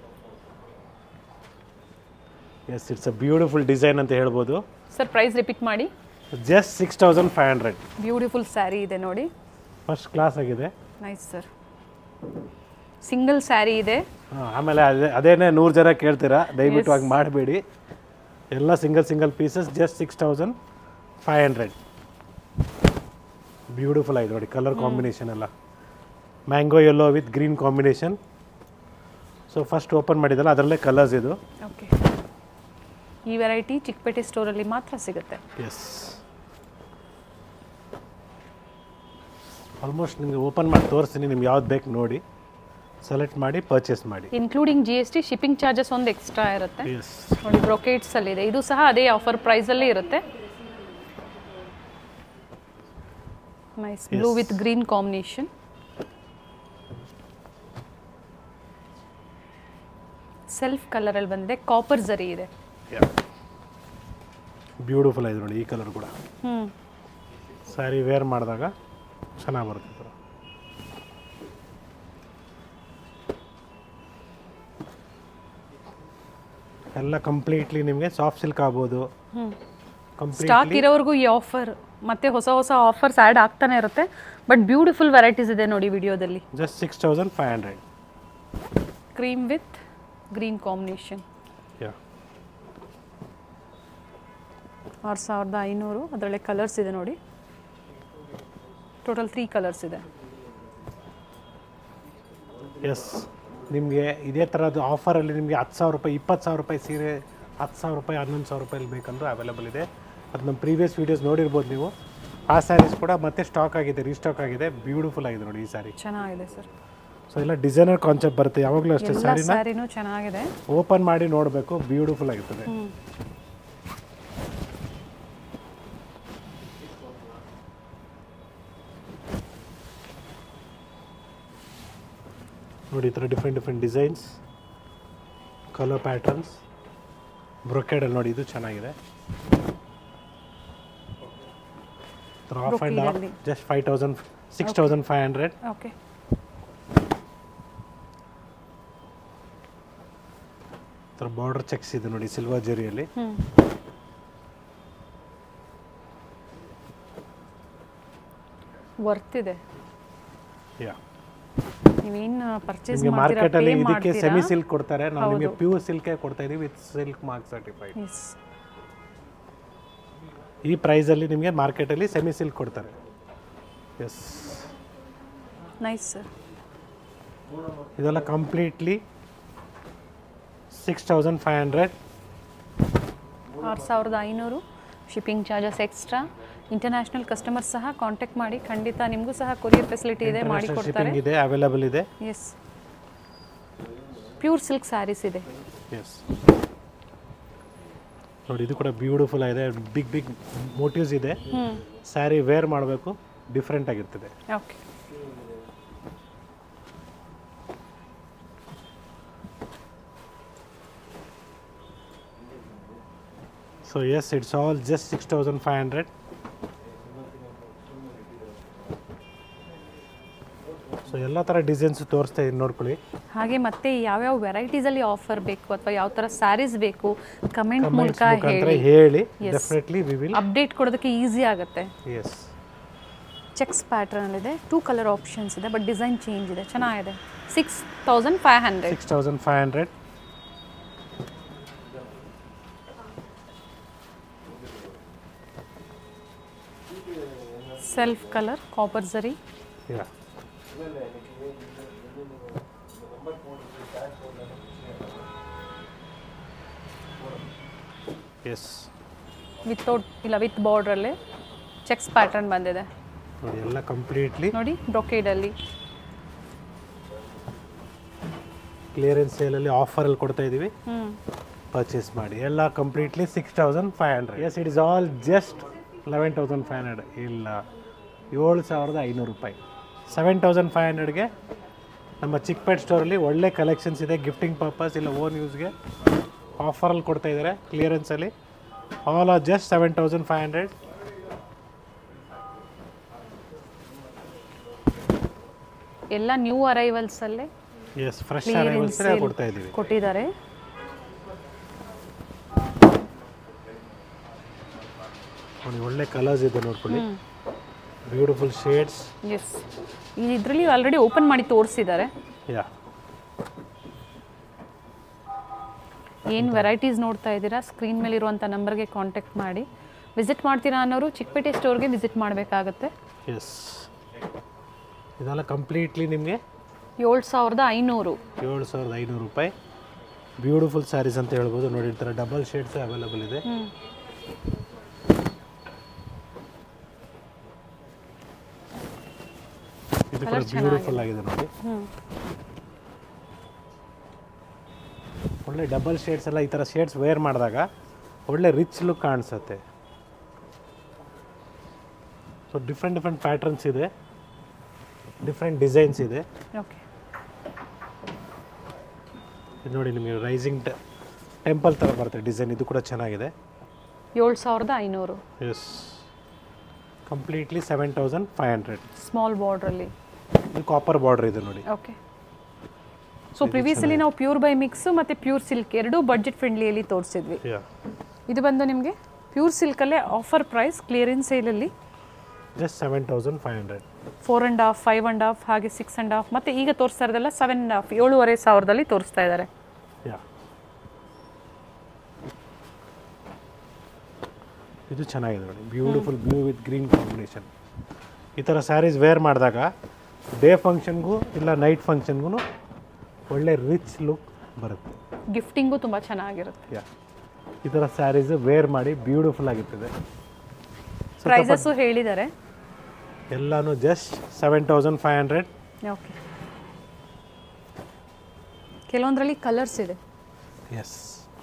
Yes, it's a beautiful design ಅಂತ ಹೇಳ್ಬೋದು. ಸರ್ ಪ್ರೈಸ್ ರಿಪೀಟ್ ಮಾಡಿ. ಜಸ್ಟ್ 6500. ಬ್ಯೂಟಿಫುಲ್ ಸ್ಯಾರಿ ಇದೆ ನೋಡಿ, ಫಸ್ಟ್ ಕ್ಲಾಸ್ ಆಗಿದೆ. Nice sir. ಸಿಂಗಲ್ ಸ್ಯಾರಿ ಇದೆ. ಆಮೇಲೆ ಅದೇನೇ 100 ಜನ ಕೇಳ್ತೀರಾ, ದಯವಿಟ್ಟು ಹಾಗೆ ಮಾಡಬೇಡಿ. ಎಲ್ಲ ಸಿಂಗಲ್ ಪೀಸಸ್, ಜಸ್ಟ್ 6500. ಬ್ಯೂಟಿಫುಲ್ ಆಗಿದೆ ನೋಡಿ, ಕಲರ್ ಕಾಂಬಿನೇಷನ್ ಎಲ್ಲ mango yellow with green combination. So first open ಮಾಡಿದಲ್ಲ ಅದರಲ್ಲೇ ಕಲರ್ಸ್ ಇದು. ಓಕೆ, ಈ ವೆರೈಟಿ ಚಿಕ್ಕಪೇಟೆ ಸ್ಟೋರಲ್ಲಿ ಮಾತ್ರ ಸಿಗುತ್ತೆ. ಎಸ್, ಆಲ್ಮೋಸ್ಟ್ ನಿಮಗೆ ಓಪನ್ ಮಾಡಿ ತೋರಿಸ್ತೀನಿ. ನಿಮ್ಗೆ ಯಾವ್ದು ಬೇಕು ನೋಡಿ ಸೆಲೆಕ್ಟ್ ಮಾಡಿ ಪರ್ಚೇಸ್ ಮಾಡಿ. ಇನ್ಕ್ಲೂಡಿಂಗ್ GST, ಶಿಪ್ಪಿಂಗ್ ಚಾರ್ಜಸ್ ಒಂದು ಎಕ್ಸ್ಟ್ರಾ ಇರುತ್ತೆ. ಎಸ್ ನೋಡಿ ಬ್ರೊಕೇಟ್ಸ್ ಅಲ್ಲಿ ಇದೆ, ಇದು ಸಹ ಅದೇ ಆಫರ್ ಪ್ರೈಸ್ ಅಲ್ಲಿ ಇರುತ್ತೆ. Nice blue with green combination. Self ಕಲರಲ್ಲಿ ಬಂದಿದೆ, ಕಾಪರ್ ಜರಿ ಇದೆ. ಬ್ಯೂಟಿಫುಲ್ ಆಗಿದೆ ನೋಡಿ ಈ ಕಲರ್ ಕೂಡ. ಸ್ಯಾರಿ ವೇರ್ ಮಾಡಿದಾಗ ಚೆನ್ನಾಗಿ ಬರುತ್ತೆ. ಎಲ್ಲ ಕಂಪ್ಲೀಟ್ಲಿ ನಿಮಗೆ ಸಾಫ್ಟ್ ಸಿಲ್ಕ್ ಆಗ್ಬೋದು. ಸ್ಟಾಕ್ ಇರೋವರೆಗೂ ಈ ಆಫರ್ ಮತ್ತೆ ಹೊಸ ಹೊಸ ಆಫರ್ಸ್ ಆ್ಯಡ್ ಆಗ್ತಾನೆ ಇರುತ್ತೆ. ಬಟ್ ಬ್ಯೂಟಿಫುಲ್ ವೆರೈಟೀಸ್ ಇದೆ ನೋಡಿ ವಿಡಿಯೋದಲ್ಲಿ. Just 6500. Cream with green combination. 6500. ಅದರಲ್ಲೇ ಕಲರ್ಸ್ ಇದೆ ನೋಡಿ. ಟೋಟಲ್ 3 ಕಲರ್ಸ್ ಇದೆ. ಎಸ್, ನಿಮಗೆ ಇದೇ ಥರದ್ದು ಆಫರಲ್ಲಿ ನಿಮಗೆ 10,000 ರೂಪಾಯಿ 20,000 ರೂಪಾಯಿ ಸೀರೆ 10,000 ರೂಪಾಯಿ 11,000 ರೂಪಾಯಲ್ಲಿ ಬೇಕಂದ್ರೂ ಅವೈಲೇಬಲ್ ಇದೆ. ಅದು ನಮ್ಮ ಪ್ರೀವಿಯಸ್ ವೀಡಿಯೋಸ್ ನೋಡಿರ್ಬೋದು ನೀವು. ಆ ಸ್ಯಾರೀಸ್ ಕೂಡ ಮತ್ತೆ ಸ್ಟಾಕ್ ಆಗಿದೆ, ರೀಸ್ಟಾಕ್ ಆಗಿದೆ. ಬ್ಯೂಟಿಫುಲ್ ಆಗಿದೆ ನೋಡಿ ಈ ಸ್ಯಾರಿ. ಚೆನ್ನಾಗಿದೆ ಸರ್. ಸೊ ಎಲ್ಲ ಡಿಸೈನರ್ ಕಾನ್ಸೆಪ್ಟ್ ಬರುತ್ತೆ ಯಾವಾಗಲೂ ಅಷ್ಟೇ. ಸ್ಯಾರಿನೂ ಚೆನ್ನಾಗಿದೆ, ಓಪನ್ ಮಾಡಿ ನೋಡಬೇಕು, ಬ್ಯೂಟಿಫುಲ್ ಆಗಿರ್ತದೆ. ನೋಡಿ ಈ ಥರ ಡಿಫ್ರೆಂಟ್ ಡಿಸೈನ್ಸ್, ಕಲರ್ ಪ್ಯಾಟರ್ನ್ಸ್, ಬ್ರೊಕೆಡಲ್ಲಿ ನೋಡಿ ಇದು ಚೆನ್ನಾಗಿದೆ. Half and half just 6500. Okay. Border checks ಇದೆ ನೋಡಿ ಸಿಲ್ವರ್ ಜರಿಯಲ್ಲಿ. ವರ್ತ್ ಇದೆ. ನೀವೇನು ಪರ್ಚೇಸ್ ನಿಮಗೆ ಮಾರ್ಕೆಟ್ ಅಲ್ಲಿ ಇದಕ್ಕೆ ಸೆಮಿ ಸಿಲ್ಕ್ ಕೊಡ್ತಾರೆ, ನಾವು ನಿಮಗೆ ಪ್ಯೂರ್ ಸಿಲ್ಕ್ ಕೊಡ್ತಾ ಇದೀವಿ ವಿತ್ ಸಿಲ್ಕ್ ಮಾರ್ಕ್ ಸರ್ಟಿಫೈಡ್. ಈ ಪ್ರೈಸ್ ಅಲ್ಲಿ ನಿಮಗೆ ಮಾರ್ಕೆಟ್ ಅಲ್ಲಿ ಸೆಮಿ ಸಿಲ್ಕ್ ಕೊಡ್ತಾರೆ. Yes, nice sir. ಇದೆಲ್ಲ completely 6500. 6500. Shipping charges extra. International customers ಸಹ ಕಾಂಟ್ಯಾಕ್ಟ್ ಮಾಡಿ, ಖಂಡಿತ ನಿಮಗೂ ಸಹ ಕೊರಿಯರ್ ಫೆಸಿಲಿಟಿ ಇದೆ, ಮಾಡಿ ಕೊಡ್ತಾರೆ. ಇದೆ, ಅವೈಲೇಬಲ್ ಇದೆ. ಎಸ್, ಪ್ಯೂರ್ ಸಿಲ್ಕ್ ಸ್ಯಾರೀಸ್ ಇದೆ. ಎಸ್ ನೋಡಿ ಇದು ಕೂಡ ಬ್ಯೂಟಿಫುಲ್ ಆಗಿದೆ. ಬಿಗ್ ಮೋಟಿವ್ಸ್ ಇದೆ. ಸ್ಯಾರಿ ವೇರ್ ಮಾಡಬೇಕು, ಡಿಫ್ರೆಂಟ್ ಆಗಿರ್ತದೆ. Okay. So yes, it's all just 6500. So ಎಲ್ಲ ಥರ ಡಿಸೈನ್ಸ್ ತೋರಿಸ್ತಾ ಇದ್ದೀನಿ ನೋಡ್ಕೊಳ್ಳಿ. ಹಾಗೆ ಮತ್ತೆ ಯಾವ್ಯಾವ ವೆರೈಟೀಸಲ್ಲಿ ಆಫರ್ ಬೇಕು ಅಥವಾ ಯಾವ ಥರ ಸ್ಯಾರೀಸ್ ಬೇಕು ಕಮೆಂಟ್ ಮೂಲಕ ಹೇಳಿ. ಡೆಫಿನೆಟ್ಲಿ ವಿ ವಿಲ್ ಅಪ್ಡೇಟ್ ಕೊಡೋದಕ್ಕೆ ಈಸಿ ಆಗುತ್ತೆ. ಎಸ್, ಚೆಕ್ಸ್ ಪ್ಯಾಟರ್ನ್ ಇದೆ, 2 ಕಲರ್ ಆಪ್ಷನ್ಸ್ ಇದೆ, ಬಟ್ ಡಿಸೈನ್ ಚೇಂಜ್ ಇದೆ. ಚೆನ್ನಾಗಿದೆ. 6500. 6500. Self colour copper zari. Yes, without ಇಲ್ಲ ವಿತ್ ಬಾರ್ಡ್ರಲ್ಲೇ ಚೆಕ್ಸ್ ಪ್ಯಾಟರ್ನ್ ಬಂದಿದೆ ನೋಡಿ. ಎಲ್ಲ ಕಂಪ್ಲೀಟ್ಲಿ ನೋಡಿ ಬ್ರೊಕೇಡಲ್ಲಿ ಕ್ಲಿಯರೆನ್ಸ್ ಸೇಲಲ್ಲಿ ಆಫರಲ್ಲಿ ಕೊಡ್ತಾ ಇದ್ದೀವಿ, ಪರ್ಚೇಸ್ ಮಾಡಿ. ಎಲ್ಲ completely 6500. Yes, it is all just 11,500. ಇಲ್ಲ, 7,500 ರೂಪಾಯಿ. 7,500ಗೆ ನಮ್ಮ ಚಿಕ್ಪೇಟ್ ಸ್ಟೋರಲ್ಲಿ ಒಳ್ಳೆ ಕಲೆಕ್ಷನ್ಸ್ ಇದೆ. ಗಿಫ್ಟಿಂಗ್ ಪರ್ಪಸ್ ಇಲ್ಲ ಓನ್ ಯೂಸ್ಗೆ ಆಫರಲ್ಲಿ ಕೊಡ್ತಾ ಇದ್ದಾರೆ ಕ್ಲಿಯರೆನ್ಸಲ್ಲಿ. All are just 7,500. ಎಲ್ಲ ನ್ಯೂ ಅರೈವಲ್ಸಲ್ಲೇ ಎಸ್, ಫ್ರೆಶ್ ಅರೈವಲ್ಸ್ ಕೊಡ್ತಾ ಇದ್ದೀವಿ, ಕೊಟ್ಟಿದ್ದಾರೆ. ಒಳ್ಳೆ ಕಲರ್ಸ್ ಇದೆ ನೋಡ್ಕೊಳ್ಳಿ, ಬ್ಯೂಟಿಫುಲ್ ಶೇಡ್ಸ್. ಎಸ್, ಇದರಲ್ಲಿ ಆಲ್ರೆಡಿ ಓಪನ್ ಮಾಡಿ ತೋರಿಸಿದ್ದಾರೆ. ಯಾ, ಏನು ವೆರೈಟೀಸ್ ನೋಡ್ತಾ ಇದ್ದೀರಾ ಸ್ಕ್ರೀನ್ ಮೇಲೆ ಇರುವಂಥ ನಂಬರ್ಗೆ ಕಾಂಟ್ಯಾಕ್ಟ್ ಮಾಡಿ. ವಿಸಿಟ್ ಮಾಡ್ತೀರಾ ಅನ್ನೋರು ಚಿಕ್ಕಪೇಟೆ ಸ್ಟೋರ್ಗೆ ವಿಸಿಟ್ ಮಾಡಬೇಕಾಗತ್ತೆ. ಎಸ್, ಇದೆಲ್ಲ ಕಂಪ್ಲೀಟ್ಲಿ ನಿಮಗೆ 7,500. 7,500 ರೂಪಾಯಿ. ಬ್ಯೂಟಿಫುಲ್ ಸ್ಯಾರೀಸ್ ಅಂತ ಹೇಳ್ಬೋದು. ನೋಡಿ ಈ ಥರ ಡಬಲ್ ಶೇಡ್ಸ್ ಅವೈಲೇಬಲ್ ಇದೆ. ಇದು ಕೂಡ ಬ್ಯೂಟಿಫುಲ್ ಆಗಿದೆ ನೋಡಿ. ಒಳ್ಳೆ ಡಬಲ್ ಶೇಡ್ಸ್ ಎಲ್ಲ ಈ ಥರ ಶೇಡ್ಸ್ ವೇರ್ ಮಾಡಿದಾಗ ಒಳ್ಳೆ ರಿಚ್ ಲುಕ್ ಕಾಣಿಸುತ್ತೆ. ಸೊ ಡಿಫ್ರೆಂಟ್ ಪ್ಯಾಟರ್ನ್ಸ್ ಇದೆ, ಡಿಫ್ರೆಂಟ್ ಡಿಸೈನ್ಸ್ ಇದೆ. ಓಕೆ, ಇದು ನೋಡಿ ನಿಮಗೆ ರೈಸಿಂಗ್ ಟೆಂಪಲ್ ಥರ ಬರುತ್ತೆ ಡಿಸೈನ್. ಇದು ಕೂಡ ಚೆನ್ನಾಗಿದೆ. 7500. S, completely 7500. ಸ್ಮಾಲ್ ಬಾರ್ಡ್ರಲ್ಲಿ ಇದು ಕಾಪರ್ ಬಾರ್ಡರ್ ಇದೆ ನೋಡಿ. ಓಕೆ. ಸೊ ಪ್ರಿವಿಯಸ್ಲಿ ನಾವು ಪ್ಯೂರ್ ಬೈ ಮಿಕ್ಸ್ ಮತ್ತು ಪ್ಯೂರ್ ಸಿಲ್ಕ್ ಎರಡೂ ಬಡ್ಜೆಟ್ ಫ್ರೆಂಡ್ಲಿಯಲ್ಲಿ ತೋರಿಸಿದ್ವಿ. ಇದು ಬಂದು ನಿಮಗೆ ಪ್ಯೂರ್ ಸಿಲ್ಕಲ್ಲೇ ಆಫರ್ ಪ್ರೈಸ್ ಕ್ಲಿಯರೆನ್ಸ್ ಸೇಲಲ್ಲಿ ಜಸ್ಟ್ 7500. 4.5, 5.5 ಹಾಗೆ 6.5 ಮತ್ತು ಈಗ ತೋರಿಸ್ತಾ ಇರೋದೆಲ್ಲ 7.5, 7500ದಲ್ಲಿ ತೋರಿಸ್ತಾ ಇದ್ದಾರೆ. ಇದು ಚೆನ್ನಾಗಿದೆ ನೋಡಿ, beautiful blue with green combination. ಈ ಥರ ಸ್ಯಾರೀಸ್ ವೇರ್ ಮಾಡಿದಾಗ ಡೇ ಫಂಕ್ಷನ್ಗೂ ಇಲ್ಲ ನೈಟ್ ಫಂಕ್ಷನ್ಗೂ ಒಳ್ಳೆ ರಿಚ್ ಲುಕ್ ಬರುತ್ತೆ. ಗಿಫ್ಟಿಂಗು ತುಂಬ ಚೆನ್ನಾಗಿರುತ್ತೆ. ಈ ಥರ ಸ್ಯಾರೀಸ್ ವೇರ್ ಮಾಡಿ ಬ್ಯೂಟಿಫುಲ್ ಆಗಿರ್ತದೆ. ಪ್ರೈಸಸ್ಸು ಹೇಳಿದ್ದಾರೆ. ಎಲ್ಲಾನು ಜಸ್ಟ್ 7500. ಓಕೆ. ಕೆಲವೊಂದರಲ್ಲಿ ಕಲರ್ಸ್ ಇದೆ. ಎಸ್,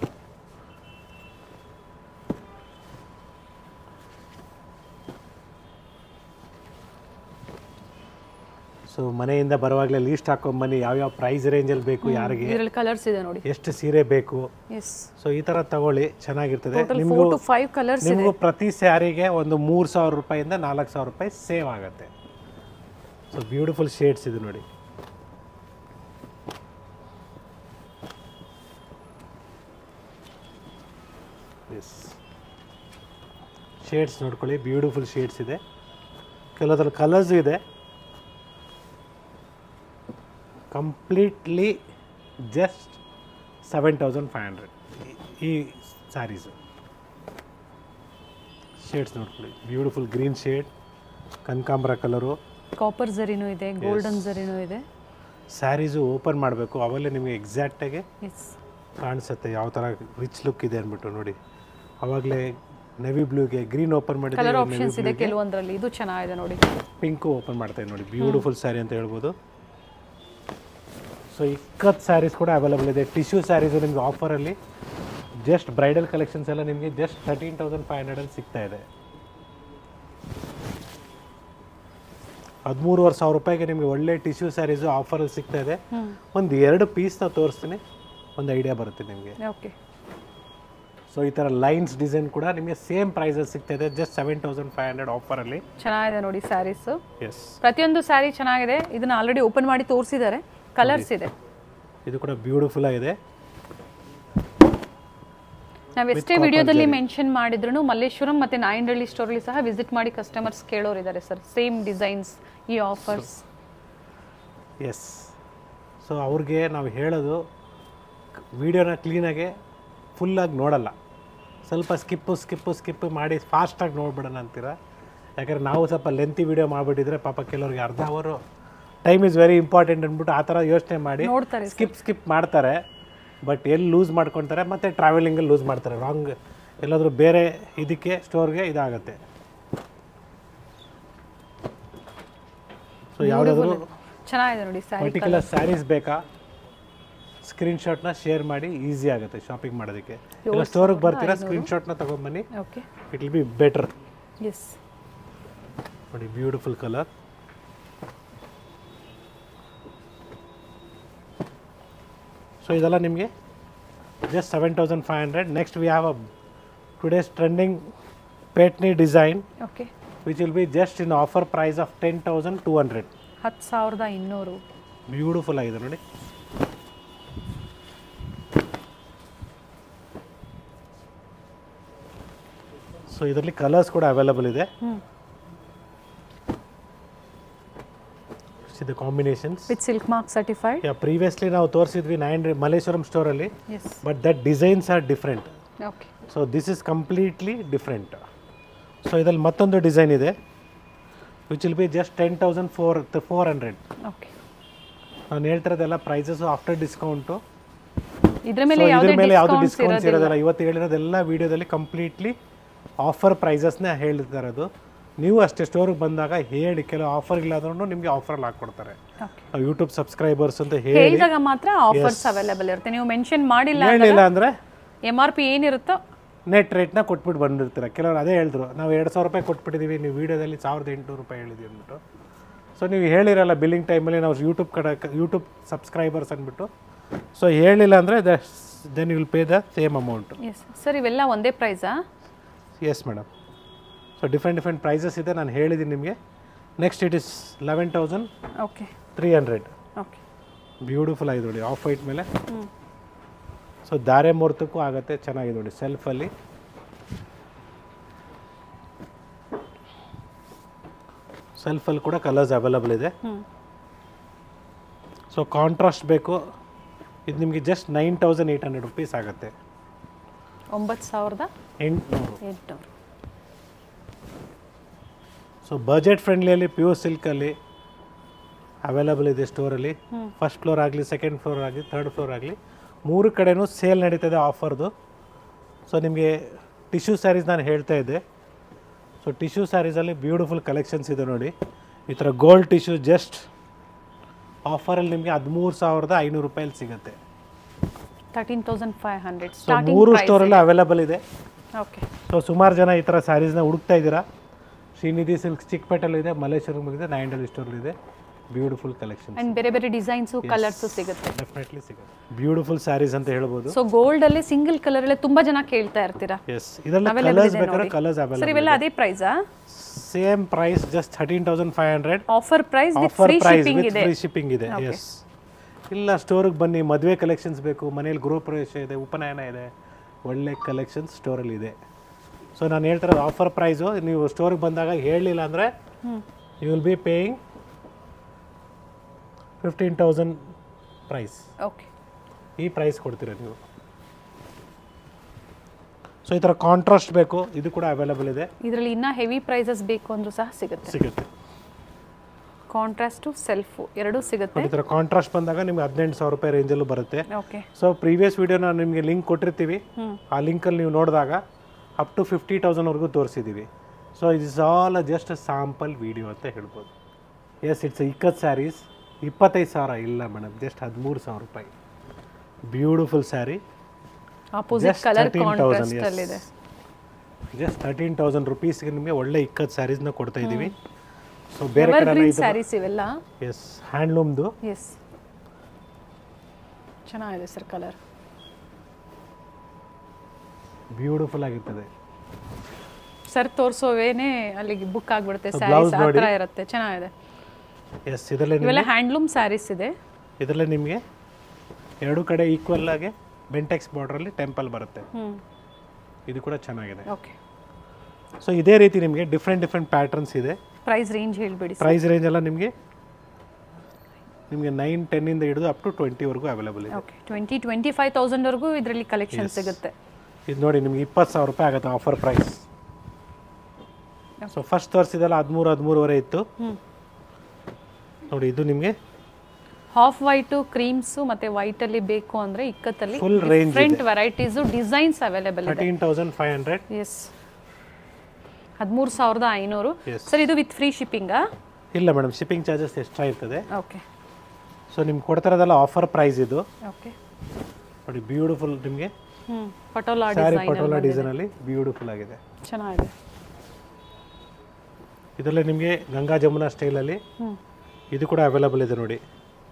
ಸೊ ಮನೆಯಿಂದ ಬರುವಾಗಲೇ ಲೀಸ್ಟ್ ಹಾಕೊಂಬನ್ನಿ ಯಾವ್ಯಾವ ಪ್ರೈಸ್ ರೇಂಜಲ್ಲಿ ಬೇಕು, ಯಾರಿಗೆ ಇದರಲ್ಲಿ ಕಲರ್ಸ್ ಇದೆ ನೋಡಿ, ಎಷ್ಟು ಸೀರೆ ಬೇಕು. ಎಸ್. ಸೊ ಈ ಥರ ತಗೊಳ್ಳಿ, ಚೆನ್ನಾಗಿರ್ತದೆ. 4 to 5 ಕಲರ್ಸ್ ಇದೆ. ನಿಮಗೂ ಪ್ರತಿ ಸ್ಯಾರಿಗೆ ಒಂದು 3000 ರೂಪಾಯಿಂದ 4000 ರೂಪಾಯಿ ಸೇವ್ ಆಗುತ್ತೆ. ಸೊ ಬ್ಯೂಟಿಫುಲ್ ಶೇಡ್ಸ್ ಇದು ನೋಡಿ. ಎಸ್, ಶೇಡ್ಸ್ ನೋಡ್ಕೊಳ್ಳಿ, ಬ್ಯೂಟಿಫುಲ್ ಶೇಡ್ಸ್ ಇದೆ. ಕೆಲವೊಂದ್ರಲ್ಲಿ ಕಲರ್ಸ್ ಇದೆ. ಕಂಪ್ಲೀಟ್ಲಿ ಜಸ್ಟ್ 7500 ಈ ಸ್ಯಾರೀಸು. ಶೇಡ್ಸ್ ನೋಡ್ಕೊಳ್ಳಿ, ಬ್ಯೂಟಿಫುಲ್ ಗ್ರೀನ್ ಶೇಡ್, ಕನಕಾಂಬರ ಕಲರು, ಕಾಪರ್ ಜರಿನೂ ಇದೆ, ಗೋಲ್ಡನ್ ಜರಿನೂ ಇದೆ. ಸ್ಯಾರೀಸು ಓಪನ್ ಮಾಡಬೇಕು, ಅವೆಲ್ಲ ನಿಮಗೆ ಎಕ್ಸಾಕ್ಟಾಗಿ ಎಸ್ ಕಾಣಿಸುತ್ತೆ ಯಾವ ಥರ ರಿಚ್ ಲುಕ್ ಇದೆ ಅಂದ್ಬಿಟ್ಟು ನೋಡಿ. ಆವಾಗಲೇ ನೆವಿ ಬ್ಲೂಗೆ ಗ್ರೀನ್ ಓಪನ್ ಮಾಡಿದ್ರೆ ಕಲರ್ ಆಪ್ಷನ್ಸ್ ಇದೆ ಕೆಲವೊಂದರಲ್ಲಿ. ಇದು ಚೆನ್ನಾಗಿದೆ ನೋಡಿ. ಪಿಂಕು ಓಪನ್ ಮಾಡ್ತಾ ಇದೆ ನೋಡಿ, ಬ್ಯೂಟಿಫುಲ್ ಸ್ಯಾರಿ ಅಂತ ಹೇಳ್ಬೋದು. ಸೊ ಇಕ್ಕತ್ ಸ್ಯಾರೀಸ್ ಕೂಡ ಅವೈಲೇಬಲ್ ಇದೆ. ಟಿಶ್ಯೂ ಸ್ಯಾರೀಸು ನಿಮಗೆ ಆಫರಲ್ಲಿ ಜಸ್ಟ್ ಬ್ರೈಡಲ್ ಕಲೆಕ್ಷನ್ಸ್ ಎಲ್ಲ ನಿಮಗೆ ಜಸ್ಟ್ 13,500 ಸಿಗ್ತಾ ಇದೆ. 13,500 ರೂಪಾಯಿಗೆ ನಿಮಗೆ ಒಳ್ಳೆ ಟಿಶ್ಯೂ ಸ್ಯಾರೀಸು ಆಫರಲ್ಲಿ ಸಿಗ್ತಾ ಇದೆ. ಒಂದು 2 ಪೀಸ್ನ ತೋರಿಸ್ತೀನಿ, ಒಂದು ಐಡಿಯಾ ಬರುತ್ತೆ ನಿಮಗೆ. ಓಕೆ. ಸೊ ಈ ಥರ ಲೈನ್ಸ್ ಡಿಸೈನ್ ಕೂಡ ನಿಮಗೆ ಸೇಮ್ ಪ್ರೈಸಲ್ಲಿ ಸಿಗ್ತಾ ಇದೆ, ಜಸ್ಟ್ 7500 ಆಫರಲ್ಲಿ. ಚೆನ್ನಾಗಿದೆ ನೋಡಿ ಸ್ಯಾರೀಸು. ಎಸ್, ಪ್ರತಿಯೊಂದು ಸ್ಯಾರಿ ಚೆನ್ನಾಗಿದೆ. ಇದನ್ನ ಆಲ್ರೆಡಿ ಓಪನ್ ಮಾಡಿ ತೋರಿಸಿದ್ದಾರೆ. ಕಲರ್ಸ್ ಇದೆ. ಇದು ಕೂಡ ಬ್ಯೂಟಿಫುಲ್ ಆಗಿದೆ. ನಾವು ಎಷ್ಟೇ ವಿಡಿಯೋದಲ್ಲಿ ಮೆನ್ಷನ್ ಮಾಡಿದ್ರು ಮಲ್ಲೇಶ್ವರಂ ಮತ್ತು ನಾಯಂಡಹಳ್ಳಿ ಸ್ಟೋರಲ್ಲಿ ಸಹ ವಿಸಿಟ್ ಮಾಡಿ ಕಸ್ಟಮರ್ಸ್ ಕೇಳೋರಿದ್ದಾರೆ ಸರ್, ಸೇಮ್ ಡಿಸೈನ್ಸ್, ಈ ಆಫರ್ಸ್. ಎಸ್, ಸೊ ಅವ್ರಿಗೆ ನಾವು ಹೇಳೋದು ವಿಡಿಯೋನ ಕ್ಲೀನಾಗೆ ಫುಲ್ಲಾಗಿ ನೋಡಲ್ಲ, ಸ್ವಲ್ಪ ಸ್ಕಿಪ್ಪು ಮಾಡಿ ಫಾಸ್ಟಾಗಿ ನೋಡ್ಬಿಡೋಣ ಅಂತೀರ. ಯಾಕಂದರೆ ನಾವು ಸ್ವಲ್ಪ ಲೆಂತಿ ವಿಡಿಯೋ ಮಾಡಿಬಿಟ್ಟಿದ್ರೆ ಪಾಪ ಕೆಲವ್ರಿಗೆ ಅರ್ಧ ಅವರು ಟೈಮ್ ಇಸ್ ವೆರಿ ಇಂಪಾರ್ಟೆಂಟ್ ಅಂದ್ಬಿಟ್ಟು ಆ ಥರ ಯೋಚನೆ ಮಾಡಿ ಸ್ಕಿಪ್ ಮಾಡ್ತಾರೆ. ಬಟ್ ಎಲ್ಲಿ ಲೂಸ್ ಮಾಡ್ಕೊತಾರೆ, ಮತ್ತು ಟ್ರಾವೆಲಿಂಗಲ್ಲಿ ಲೂಸ್ ಮಾಡ್ತಾರೆ, ರಾಂಗ್ ಎಲ್ಲಾದರೂ ಬೇರೆ ಇದಕ್ಕೆ ಸ್ಟೋರ್ಗೆ ಇದಾಗುತ್ತೆ. ಸೊ ಯಾವುದಾದ್ರೂ ಚೆನ್ನಾಗಿದೆ ನೋಡಿ ಪರ್ಟಿಕ್ಯುಲರ್ ಸ್ಯಾರೀಸ್ ಬೇಕಾ, ಸ್ಕ್ರೀನ್ಶಾಟ್ನ ಶೇರ್ ಮಾಡಿ, ಈಸಿ ಆಗುತ್ತೆ ಶಾಪಿಂಗ್ ಮಾಡೋದಕ್ಕೆ. ಇಲ್ಲ ಸ್ಟೋರಿಗೆ ಬರ್ತೀರಾ, ಸ್ಕ್ರೀನ್ಶಾಟ್ನ ತೊಗೊಂಬನ್ನಿ, it will be better. Yes ನೋಡಿ, ಬ್ಯೂಟಿಫುಲ್ ಕಲರ್. ಸೊ ಇದೆಲ್ಲ ನಿಮಗೆ just 7500. Next we have a today's trending Paithani design, which will be just in offer price of 10,200. 10,200. Beautiful ಆಗಿದೆ ನೋಡಿ. ಸೊ ಇದರಲ್ಲಿ ಕಲರ್ಸ್ ಕೂಡ ಅವೈಲೇಬಲ್ ಇದೆ. The combinations with silk mark certified. Yeah, previously ನಾವು ತೋರಿಸಿದ್ವಿ ಮಲ್ಲೇಶ್ವರಂ ಸ್ಟೋರಲ್ಲಿ, but that designs are different. Okay. So this is completely different. So ಇದರಲ್ಲಿ ಮತ್ತೊಂದು ಡಿಸೈನ್ ಇದೆ, which will be just 10,400. Okay. ನಾನು ಹೇಳ್ತಿರೋದೆಲ್ಲ ಪ್ರೈಸಸ್ ಆಫ್ಟರ್ ಡಿಸ್ಕೌಂಟು. ಇದ್ರ ಮೇಲೆ ಯಾವುದು ಡಿಸ್ಕೌಂಟ್ಸ್ ಇರೋದಿಲ್ಲ. ಇವತ್ತು ಹೇಳಿರೋದೆಲ್ಲ ವಿಡಿಯೋದಲ್ಲಿ ಕಂಪ್ಲೀಟ್ಲಿ ಆಫರ್ ಪ್ರೈಸಸ್ನೇ ಹೇಳ್ತಾ ಇರೋದು. ನೀವು ಅಷ್ಟೇ ಸ್ಟೋರಿಗೆ ಬಂದಾಗ ಹೇಳಿ, ಕೆಲವು ಆಫರ್ ಇಲ್ಲಾದ್ರೂ ನಿಮಗೆ ಆಫರಲ್ಲಿ ಹಾಕ್ಕೊಡ್ತಾರೆ. ಯೂಟ್ಯೂಬ್ ಸಬ್ಸ್ಕ್ರೈಬರ್ಸ್ ಅಂತ ಹೇಳಿದಾಗ ಮಾತ್ರ ಆಫರ್ಸ್ ಅವೈಲೇಬಲ್ ಇರುತ್ತೆ. ನೀವು ಮೆನ್ಷನ್ ಮಾಡಿಲ್ಲ ಅಂದ್ರೆ MRP ಏನಿರುತ್ತೋ ನೆಟ್ ರೇಟ್ನ ಕೊಟ್ಬಿಟ್ಟು ಬಂದಿರ್ತೀರ. ಕೆಲವರು ಅದೇ ಹೇಳಿದ್ರು, ನಾವು 2,000 ರೂಪಾಯಿ ಕೊಟ್ಬಿಟ್ಟಿದ್ದೀವಿ, ನೀವು ವೀಡಿಯೋದಲ್ಲಿ 1,800 ರೂಪಾಯಿ ಹೇಳಿದ್ವಿ ಅಂದ್ಬಿಟ್ಟು. ಸೊ ನೀವು ಹೇಳಿರಲ್ಲ ಬಿಲ್ಲಿಂಗ್ ಟೈಮಲ್ಲಿ ನಾವು ಯೂಟ್ಯೂಬ್ ಸಬ್ಸ್ಕ್ರೈಬರ್ಸ್ ಅಂದ್ಬಿಟ್ಟು. ಸೊ ಹೇಳಿಲ್ಲ ಅಂದರೆ then you will pay the same amount. Yes sir, ಇವೆಲ್ಲ ಒಂದೇ ಪ್ರೈಸಾ? Yes madam. So different prices ಇದೆ, ನಾನು ಹೇಳಿದ್ದೀನಿ ನಿಮಗೆ. Next it is 11,300. Okay, beautiful ಆಗಿದೆ ನೋಡಿ, ಆಫ್ ವೈಟ್ ಮೇಲೆ. ಸೊ ಧಾರೆ ಮುಹೂರ್ತಕ್ಕೂ ಆಗುತ್ತೆ, ಚೆನ್ನಾಗಿದೆ ನೋಡಿ ಸೆಲ್ಫಲ್ಲಿ. ಸೆಲ್ಫಲ್ಲಿ ಕೂಡ ಕಲರ್ಸ್ ಅವೈಲಬಲ್ ಇದೆ. ಸೊ ಕಾಂಟ್ರಾಸ್ಟ್ ಬೇಕು, ಇದು ನಿಮಗೆ ಜಸ್ಟ್ 9,800 ರುಪೀಸ್ ಆಗುತ್ತೆ. 9,800. ಸೊ ಬಜೆಟ್ ಫ್ರೆಂಡ್ಲಿಯಲ್ಲಿ ಪ್ಯೂರ್ ಸಿಲ್ಕಲ್ಲಿ ಅವೈಲಬಲ್ ಇದೆ ಸ್ಟೋರಲ್ಲಿ. ಫಸ್ಟ್ ಫ್ಲೋರ್ ಆಗಲಿ, ಸೆಕೆಂಡ್ ಫ್ಲೋರ್ ಆಗಲಿ, ಥರ್ಡ್ ಫ್ಲೋರ್ ಆಗಲಿ, 3 ಕಡೆನೂ ಸೇಲ್ ನಡೀತದೆ ಆಫರ್ದು. ಸೊ ನಿಮಗೆ ಟಿಶ್ಯೂ ಸ್ಯಾರೀಸ್ ನಾನು ಹೇಳ್ತಾ ಇದ್ದೆ. ಸೊ ಟಿಶ್ಯೂ ಸ್ಯಾರೀಸಲ್ಲಿ ಬ್ಯೂಟಿಫುಲ್ ಕಲೆಕ್ಷನ್ಸ್ ಇದೆ ನೋಡಿ. ಈ ಥರ ಗೋಲ್ಡ್ ಟಿಶ್ಯೂ ಜಸ್ಟ್ ಆಫರಲ್ಲಿ ನಿಮಗೆ 13,500 ರೂಪಾಯಲ್ಲಿ ಸಿಗುತ್ತೆ. 13,500 ಸೊ 3 ಸ್ಟೋರಲ್ಲಿ ಅವೈಲಬಲ್ ಇದೆ. ಓಕೆ. ಸೊ ಸುಮಾರು ಜನ ಈ ಥರ ಸ್ಯಾರೀಸ್ನ ಹುಡುಕ್ತಾ ಇದ್ದೀರಾ. ಶ್ರೀನಿಧಿ ಸಿಲ್ಕ್ಸ್ ಚಿಕ್ಕಪೇಟೆಲ್ಲಿದೆ, ಮಲ್ಲೇಶ್ವರಮಿದೆ, ನಾಯಂಡಲ್ ಸ್ಟೋರಲ್ಲಿದೆ. ಬ್ಯೂಟಿಫುಲ್ ಕಲೆಕ್ಷನ್ ಅಂಡ್ ಬೇರೆ ಬೇರೆ ಡಿಸೈನ್ಸು ಕಲರ್ಸು ಸಿಗುತ್ತೆ. ಡೆಫಿನೆಟ್ಲಿ ಸಿಗುತ್ತೆ. ಬ್ಯೂಟಿಫುಲ್ ಸ್ಯಾರೀಸ್ ಅಂತ ಹೇಳ್ಬೋದು. ಸೊ ಗೋಲ್ಡ್ ಅಲ್ಲಿ ಸಿಂಗಲ್ ಕಲರ್ ಅಲ್ಲಿ ತುಂಬಾ ಜನ ಕೇಳ್ತಾ ಇರ್ತೀರಾ. ಎಸ್, ಇದೆಲ್ಲ ಕಲರ್ಸ್ ಬೇಕಾದ್ರೆ ಕಲರ್ಸ್ ಅವೈಲಬಲ್. ಸರ್ ಇವೆಲ್ಲ ಅದೇ ಪ್ರೈಸಾ? Same price, just 13,500. Offer price with free shipping ಇದೆ. ಫ್ರೀ ಶಿಪ್ಪಿಂಗ್ ಇದೆ. ಎಸ್. ಇಲ್ಲ ಸ್ಟೋರಿಗೆ ಬನ್ನಿ, ಮದುವೆ ಕಲೆಕ್ಷನ್ಸ್ ಬೇಕು, ಮನೇಲಿ ಗೃಹ ಪ್ರವೇಶ ಇದೆ, ಉಪನಯನ ಇದೆ, ಒಳ್ಳೆ ಕಲೆಕ್ಷನ್ಸ್ ಸ್ಟೋರಲ್ಲಿ ಇದೆ. ಸೊ ನಾನು ಹೇಳ್ತಿರೋದು ಆಫರ್ ಪ್ರೈಸು. ನೀವು ಸ್ಟೋರಿಗೆ ಬಂದಾಗ ಹೇಳಲಿಲ್ಲ ಅಂದರೆ you will be paying 15,000 price. Okay, ಈ ಪ್ರೈಸ್ ಕೊಡ್ತೀರಾ ನೀವು. ಸೊ ಈ ಥರ ಕಾಂಟ್ರಾಸ್ಟ್ ಬೇಕು, ಇದು ಕೂಡ ಅವೈಲಬಲ್ ಇದೆ. ಇದರಲ್ಲಿ ಇನ್ನೂ ಹೆವಿ ಪ್ರೈಸಸ್ ಬೇಕು ಅಂದ್ರೂ ಸಹ ಸಿಗುತ್ತೆ. ಕಾಂಟ್ರಾಸ್ಟ್ ಸೆಲ್ಫ್ ಎರಡೂ ಸಿಗುತ್ತೆ. ಈ ಥರ ಕಾಂಟ್ರಾಸ್ಟ್ ಬಂದಾಗ ನಿಮ್ಗೆ 18,000 ರೂಪಾಯಿ ರೇಂಜಲ್ಲೂ ಬರುತ್ತೆ. ಓಕೆ. ಸೊ ಪ್ರೀವಿಯಸ್ ವಿಡಿಯೋ ನಾನು ನಿಮಗೆ ಲಿಂಕ್ ಕೊಟ್ಟಿರ್ತೀವಿ. ಆ ಲಿಂಕಲ್ಲಿ ನೀವು ನೋಡಿದಾಗ ಅಪ್ ಟು 50,000ವರೆಗೂ ತೋರಿಸಿದ್ದೀವಿ. So it is all just sample video ಅಂತ ಹೇಳ್ಬೋದು. S, it's ikat saris. 25,000 ಇಲ್ಲ ಮೇಡಮ್, ಜಸ್ಟ್ 13,000 ರೂಪಾಯಿ. Beautiful saree. Opposite colour contrast ಅಲ್ಲಿ ಇದೆ. ಜಸ್ಟ್ 13,000 ರುಪೀಸ್ಗೆ ನಿಮಗೆ ಒಳ್ಳೆ ಇಕ್ಕತ್ ಸ್ಯಾರೀಸ್ನ ಕೊಡ್ತಾ ಇದ್ದೀವಿ. ಸೊ ಬೇರೆ ಕಡೆ ಸ್ಯಾರೀಸ್ ಇವೆಲ್ಲ. ಎಸ್, ಹ್ಯಾಂಡ್ಲೂಮ್ದು. ಎಸ್, ಚೆನ್ನಾಗಿದೆ ಸರ್ ಕಲರ್. ಬ್ಯೂಟಿಫುಲ್ ಆಗಿರ್ತದೆ ಸರ್. ತೋರಿಸೋವೇನೆ ಅಲ್ಲಿಗೆ ಬುಕ್ ಆಗಿಬಿಡುತ್ತೆ. ಸ್ಯಾರೀಸ್ ಆ ಥರ ಇರುತ್ತೆ, ಚೆನ್ನಾಗಿದೆ. ಎಸ್, ಇದರಲ್ಲಿ ಇವೆಲ್ಲ ಹ್ಯಾಂಡ್ಲೂಮ್ ಸ್ಯಾರೀಸ್ ಇದೆ. ಇದರಲ್ಲಿ ನಿಮಗೆ ಎರಡು ಕಡೆ ಈಕ್ವಲ್ ಆಗಿ ಬೆಂಟೆಕ್ಸ್ ಬಾರ್ಡ್ರಲ್ಲಿ ಟೆಂಪಲ್ ಬರುತ್ತೆ. ಇದು ಕೂಡ ಚೆನ್ನಾಗಿದೆ. ಓಕೆ. ಸೊ ಇದೇ ರೀತಿ ನಿಮಗೆ ಡಿಫ್ರೆಂಟ್ ಪ್ಯಾಟರ್ನ್ಸ್ ಇದೆ. ಪ್ರೈಸ್ ರೇಂಜ್ ಹೇಳ್ಬೇಡಿ. ಪ್ರೈಸ್ ರೇಂಜ್ ಎಲ್ಲ ನಿಮಗೆ 9-10 ಇಂದ ಹಿಡಿದು ಅಪ್ ಟು 20ವರೆಗೂ ಅವೈಲಬಲ್ ಇದೆ. ಓಕೆ, 20-25,000 ವರೆಗೂ ಇದರಲ್ಲಿ ಕಲೆಕ್ಷನ್ ಸಿಗುತ್ತೆ. ಇದು ನೋಡಿ ನಿಮಗೆ 20,000 ರೂಪಾಯಿ ಆಗುತ್ತೆ ಆಫರ್ ಪ್ರೈಸ್. ಸೊ ಫಸ್ಟ್ ತೋರಿಸಿದಲ್ಲ 13,500 ಇತ್ತು ನೋಡಿ. ಇದು ನಿಮಗೆ ಹಾಫ್ ವೈಟು, ಕ್ರೀಮ್ಸು ಮತ್ತೆ ವೈಟ್ ಅಲ್ಲಿ ಬೇಕು ಅಂದ್ರೆ ಇಕ್ಕತ್ತಲ್ಲಿ full range different varieties designs available ಇದೆ. 13,500. ಎಸ್, 13,500. ಸರ್ ಇದು ವಿತ್ ಫ್ರೀ ಶಿಪ್ಪಿಂಗಾ? ಇಲ್ಲ ಮೇಡಮ್, ಶಿಪ್ಪಿಂಗ್ ಚಾರ್ಜಸ್ ಎಕ್ಸ್ಟ್ರಾ ಇರ್ತದೆ. ಓಕೆ. ಸೊ ನಿಮ್ಗೆ ಕೊಡ್ತಾರದಲ್ಲ ಆಫರ್ ಪ್ರೈಸ್ ಇದು. ಓಕೆ ನೋಡಿ, ಬ್ಯೂಟಿಫುಲ್ ನಿಮಗೆ ಪಟೋಲಾ ಡಿಸೈನ್ ಅಲ್ಲಿ ಬ್ಯೂಟಿಫುಲ್ ಆಗಿದೆ, ಚೆನ್ನಾಗಿದೆ. ಇದರಲ್ಲಿ ನಿಮಗೆ ಗಂಗಾ ಜಮುನಾ ಸ್ಟೈಲಲ್ಲಿ ಇದು ಕೂಡ ಅವೈಲಬಲ್ ಇದೆ ನೋಡಿ.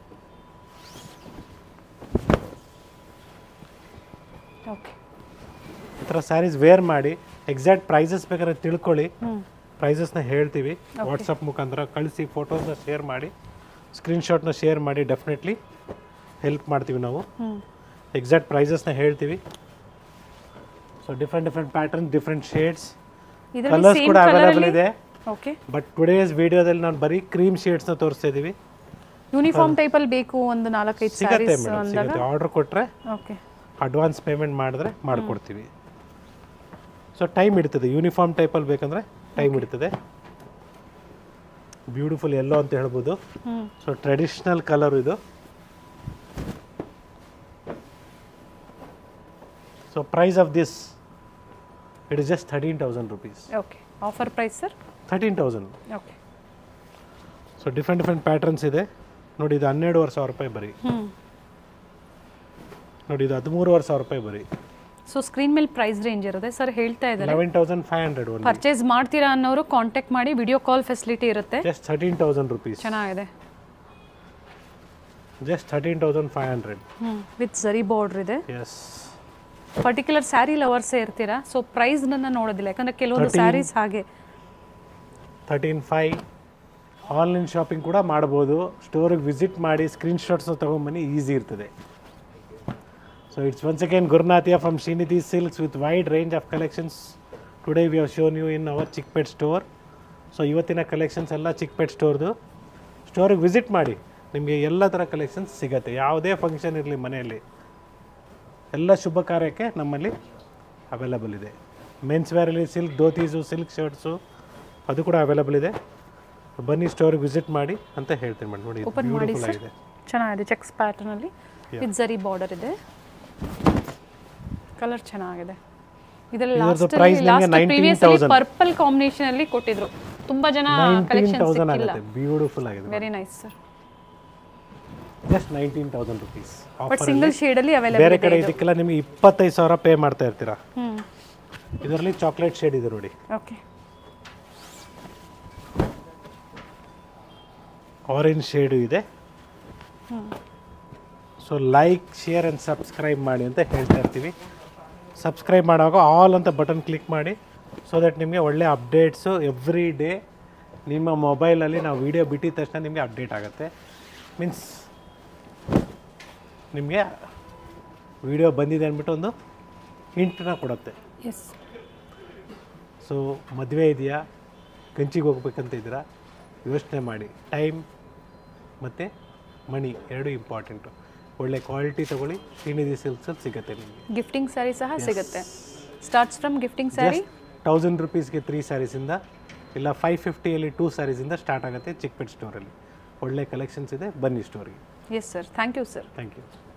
ಓಕೆ, ಈ ಥರ ಸ್ಯಾರೀಸ್ ವೇರ್ ಮಾಡಿ ಎಕ್ಸಾಕ್ಟ್ ಪ್ರೈಸಸ್ ಬೇಕಾದ್ರೆ ತಿಳ್ಕೊಳ್ಳಿ. ಪ್ರೈಸಸ್ನ ಹೇಳ್ತೀವಿ, ವಾಟ್ಸಪ್ ಮುಖಾಂತರ ಕಳಿಸಿ, ಫೋಟೋಸ್ನ ಶೇರ್ ಮಾಡಿ, ಸ್ಕ್ರೀನ್ಶಾಟ್ನ ಶೇರ್ ಮಾಡಿ, ಡೆಫಿನೆಟ್ಲಿ ಹೆಲ್ಪ್ ಮಾಡ್ತೀವಿ ನಾವು. ಎಕ್ಸಾಕ್ಟ್ ಪ್ರೈಸಸ್ನ ಹೇಳ್ತೀವಿ. So different pattern, different shades, colours ಕೂಡ ಅವೈಲಬಲ್ ಇದೆ. ಓಕೆ, ಬಟ್ ಟುಡೇಸ್ ವಿಡಿಯೋದಲ್ಲಿ ನಾನು ಬರೀ ಕ್ರೀಮ್ ಶೇಡ್ಸ್ನ ತೋರಿಸ್ತಾ ಇದ್ದೀವಿ. ಯೂನಿಫಾರ್ಮ್ ಟೈಪಲ್ಲಿ ಬೇಕು ಒಂದು 4-5 ಸಿಗುತ್ತೆ ಮೇಡಮ್, ಸಿಗುತ್ತೆ. ಆರ್ಡರ್ ಕೊಟ್ಟರೆ ಓಕೆ, ಅಡ್ವಾನ್ಸ್ ಪೇಮೆಂಟ್ ಮಾಡಿದ್ರೆ ಮಾಡಿಕೊಡ್ತೀವಿ. ಸೊ ಟೈಮ್ ಇಡ್ತದೆ, ಯೂನಿಫಾರ್ಮ್ ಟೈಪಲ್ಲಿ ಬೇಕಂದರೆ ಟೈಮ್ ಇಡ್ತದೆ. ಬ್ಯೂಟಿಫುಲ್ ಎಲ್ಲೋ ಅಂತ ಹೇಳ್ಬೋದು. ಸೊ ಟ್ರೆಡಿಷ್ನಲ್ ಕಲರ್ ಇದು. So price of this it is just 13,000 rupees. Okay, offer price sir 13,000. Okay. So different patterns ಇದೆ ನೋಡಿ. ಇದು 12,500 ರೂಪಾಯಿ ಬರೀ. ನೋಡಿ, ಇದು 13,500 ರೂಪಾಯಿ ಬರೀ. ಸೊ ಸ್ಕ್ರೀನ್ ಮೇಲೆ ಪ್ರೈಸ್ ರೇಂಜ್ ಇರುತ್ತೆ ಸರ್, ಹೇಳ್ತಾ ಇದ್ದಾರೆ 11,500 only. ಪರ್ಚೇಸ್ ಮಾಡ್ತೀರಾ ಅನ್ನೋರು ಕಾಂಟ್ಯಾಕ್ಟ್ ಮಾಡಿ, ವಿಡಿಯೋ ಕಾಲ್ ಫೆಸಿಲಿಟಿ ಇರುತ್ತೆ. Just 13,000 rupees. ಚೆನ್ನಾಗಿದೆ. Just 13,500. ವಿತ್ ಝರಿ ಬಾರ್ಡರ್ ಇದೆ. Yes. ಪರ್ಟಿಕ್ಯುಲರ್ ಸ್ಯಾರಿ ಲವರ್ಸೇ ಇರ್ತೀರಾ, ಸೊ ಪ್ರೈಸ್ ನನ್ನ ನೋಡೋದಿಲ್ಲ, ಯಾಕಂದ್ರೆ ಕೆಲವೊಂದು ಸ್ಯಾರೀಸ್ ಹಾಗೆ 13,500. ಆನ್ಲೈನ್ ಶಾಪಿಂಗ್ ಕೂಡ ಮಾಡ್ಬೋದು. ಸ್ಟೋರಿಗೆ ವಿಸಿಟ್ ಮಾಡಿ ಸ್ಕ್ರೀನ್ಶಾಟ್ಸ್ ತೊಗೊಂಬನ್ನಿ, ಈಸಿ ಇರ್ತದೆ. ಸೊ ಇಟ್ಸ್ ಒನ್ಸ್ ಅಗೇನ್ ಗುರುನಾಥಿಯಾ from Srinidhi silks with wide range of collections. Today we have shown you in our Chickpet store. So ಇವತ್ತಿನ ಕಲೆಕ್ಷನ್ಸ್ ಎಲ್ಲ ಚಿಕ್ಪೇಟ್ ಸ್ಟೋರ್ದು. ಸ್ಟೋರಿಗೆ ವಿಸಿಟ್ ಮಾಡಿ, ನಿಮಗೆ ಎಲ್ಲ ಥರ ಕಲೆಕ್ಷನ್ಸ್ ಸಿಗುತ್ತೆ. ಯಾವುದೇ ಫಂಕ್ಷನ್ ಇರಲಿ ಮನೆಯಲ್ಲಿ, ಎಲ್ಲ ಶುಭ ಕಾರ್ಯಕ್ಕೆ ನಮ್ಮಲ್ಲಿ ಅವೈಲಬಲ್ ಇದೆ. ಮೆನ್ಸ್ ವೇರಲ್ಲಿ ಸಿಲ್ಕ್ ಧೋತೀಸು, ಸಿಲ್ಕ್ ಶರ್ಟ್ಸು ಅದು ಕೂಡ ಅವೈಲಬಲ್ ಇದೆ. ಬನ್ನಿ ಸ್ಟೋರಿಗೆ ವಿಸಿಟ್ ಮಾಡಿ ಅಂತ ಹೇಳ್ತೀನಿ ಮೇಡಮ್. ನೋಡಿ ಓಪನ್ ಮಾಡಿ ಬ್ಯೂಟಿಫುಲ್ ಸರ್, ಆಗಿದೆ. ಚೆನ್ನಾಗಿದೆ. ಚೆಕ್ಸ್ ಪ್ಯಾಟರ್ನಲ್ಲಿ ವಿತ್ ಝರಿ ಬಾರ್ಡರ್ ಇದೆ. ಕಲರ್ ಚೆನ್ನಾಗಿದೆ. ಇದರಲ್ಲಿ ಲಾಸ್ಟ್ ಪರ್ಪಲ್ ಕಾಂಬಿನೇಷನ್ ಅಲ್ಲಿ ಕೊಟ್ಟಿದ್ರು, ತುಂಬಾ ಜನ ಕಲೆಕ್ಷನ್ ಸಿಕ್ಕಿಲ್ಲ. ಬ್ಯೂಟಿಫುಲ್ ಆಗಿದೆ. Very nice sir. Just 19,000 rupees. But single shade ಅಲ್ಲಿ ಅವೈಲಬಲ್ ಬೇರೆ ಕಡೆ ಇದಕ್ಕೆಲ್ಲ ನಿಮಗೆ 25,000 ಪೇ ಮಾಡ್ತಾ ಇರ್ತೀರಾ. ಇದರಲ್ಲಿ ಚಾಕ್ಲೇಟ್ ಶೇಡ್ ಇದೆ ನೋಡಿ. ಓಕೆ. ಆರೆಂಜ್ ಶೇಡು ಇದೆ. So like, share and subscribe ಮಾಡಿ ಅಂತ ಹೇಳ್ತಾ ಇರ್ತೀವಿ. ಸಬ್ಸ್ಕ್ರೈಬ್ ಮಾಡುವಾಗ ಆಲ್ ಅಂತ ಬಟನ್ ಕ್ಲಿಕ್ ಮಾಡಿ, ಸೊ ದಟ್ ನಿಮಗೆ ಒಳ್ಳೆ ಅಪ್ಡೇಟ್ಸು ಎವ್ರಿ ಡೇ ನಿಮ್ಮ ಮೊಬೈಲಲ್ಲಿ ನಾವು ವಿಡಿಯೋ ಬಿಟ್ಟಿದ ತಕ್ಷಣ ನಿಮಗೆ ಅಪ್ಡೇಟ್ ಆಗುತ್ತೆ. ಮೀನ್ಸ್ ನಿಮಗೆ ವಿಡಿಯೋ ಬಂದಿದೆ ಅಂದ್ಬಿಟ್ಟು ಒಂದು ಹಿಂಟನ್ನ ಕೊಡುತ್ತೆ. ಎಸ್. ಸೊ ಮದುವೆ ಇದೆಯಾ, ಕಂಚಿಗೆ ಹೋಗ್ಬೇಕಂತ ಇದ್ದೀರಾ, ಯೋಚನೆ ಮಾಡಿ. ಟೈಮ್ ಮತ್ತು ಮನಿ ಎರಡು ಇಂಪಾರ್ಟೆಂಟು. ಒಳ್ಳೆ ಕ್ವಾಲಿಟಿ ತೊಗೊಳ್ಳಿ, ಶ್ರೀನಿಧಿ ಸಿಲ್ಕ್ಸಲ್ಲಿ ಸಿಗುತ್ತೆ ನಿಮಗೆ. ಗಿಫ್ಟಿಂಗ್ ಸ್ಯಾರಿ ಸಹ ಸಿಗುತ್ತೆ. ಸ್ಟಾರ್ಟ್ಸ್ ಫ್ರಮ್ ಗಿಫ್ಟಿಂಗ್ ಸ್ಯಾರಿ 1000 rupeesಗೆ 3 ಸ್ಯಾರೀಸಿಂದ, ಇಲ್ಲ 550ಯಲ್ಲಿ 2 ಸ್ಯಾರೀಸಿಂದ ಸ್ಟಾರ್ಟ್ ಆಗುತ್ತೆ ಚಿಕ್ಪೇಟ್ ಸ್ಟೋರಲ್ಲಿ. ಒಳ್ಳೆ ಕಲೆಕ್ಷನ್ಸ್ ಇದೆ, ಬನ್ನಿ ಸ್ಟೋರಿಗೆ. Yes sir, thank you sir. Thank you.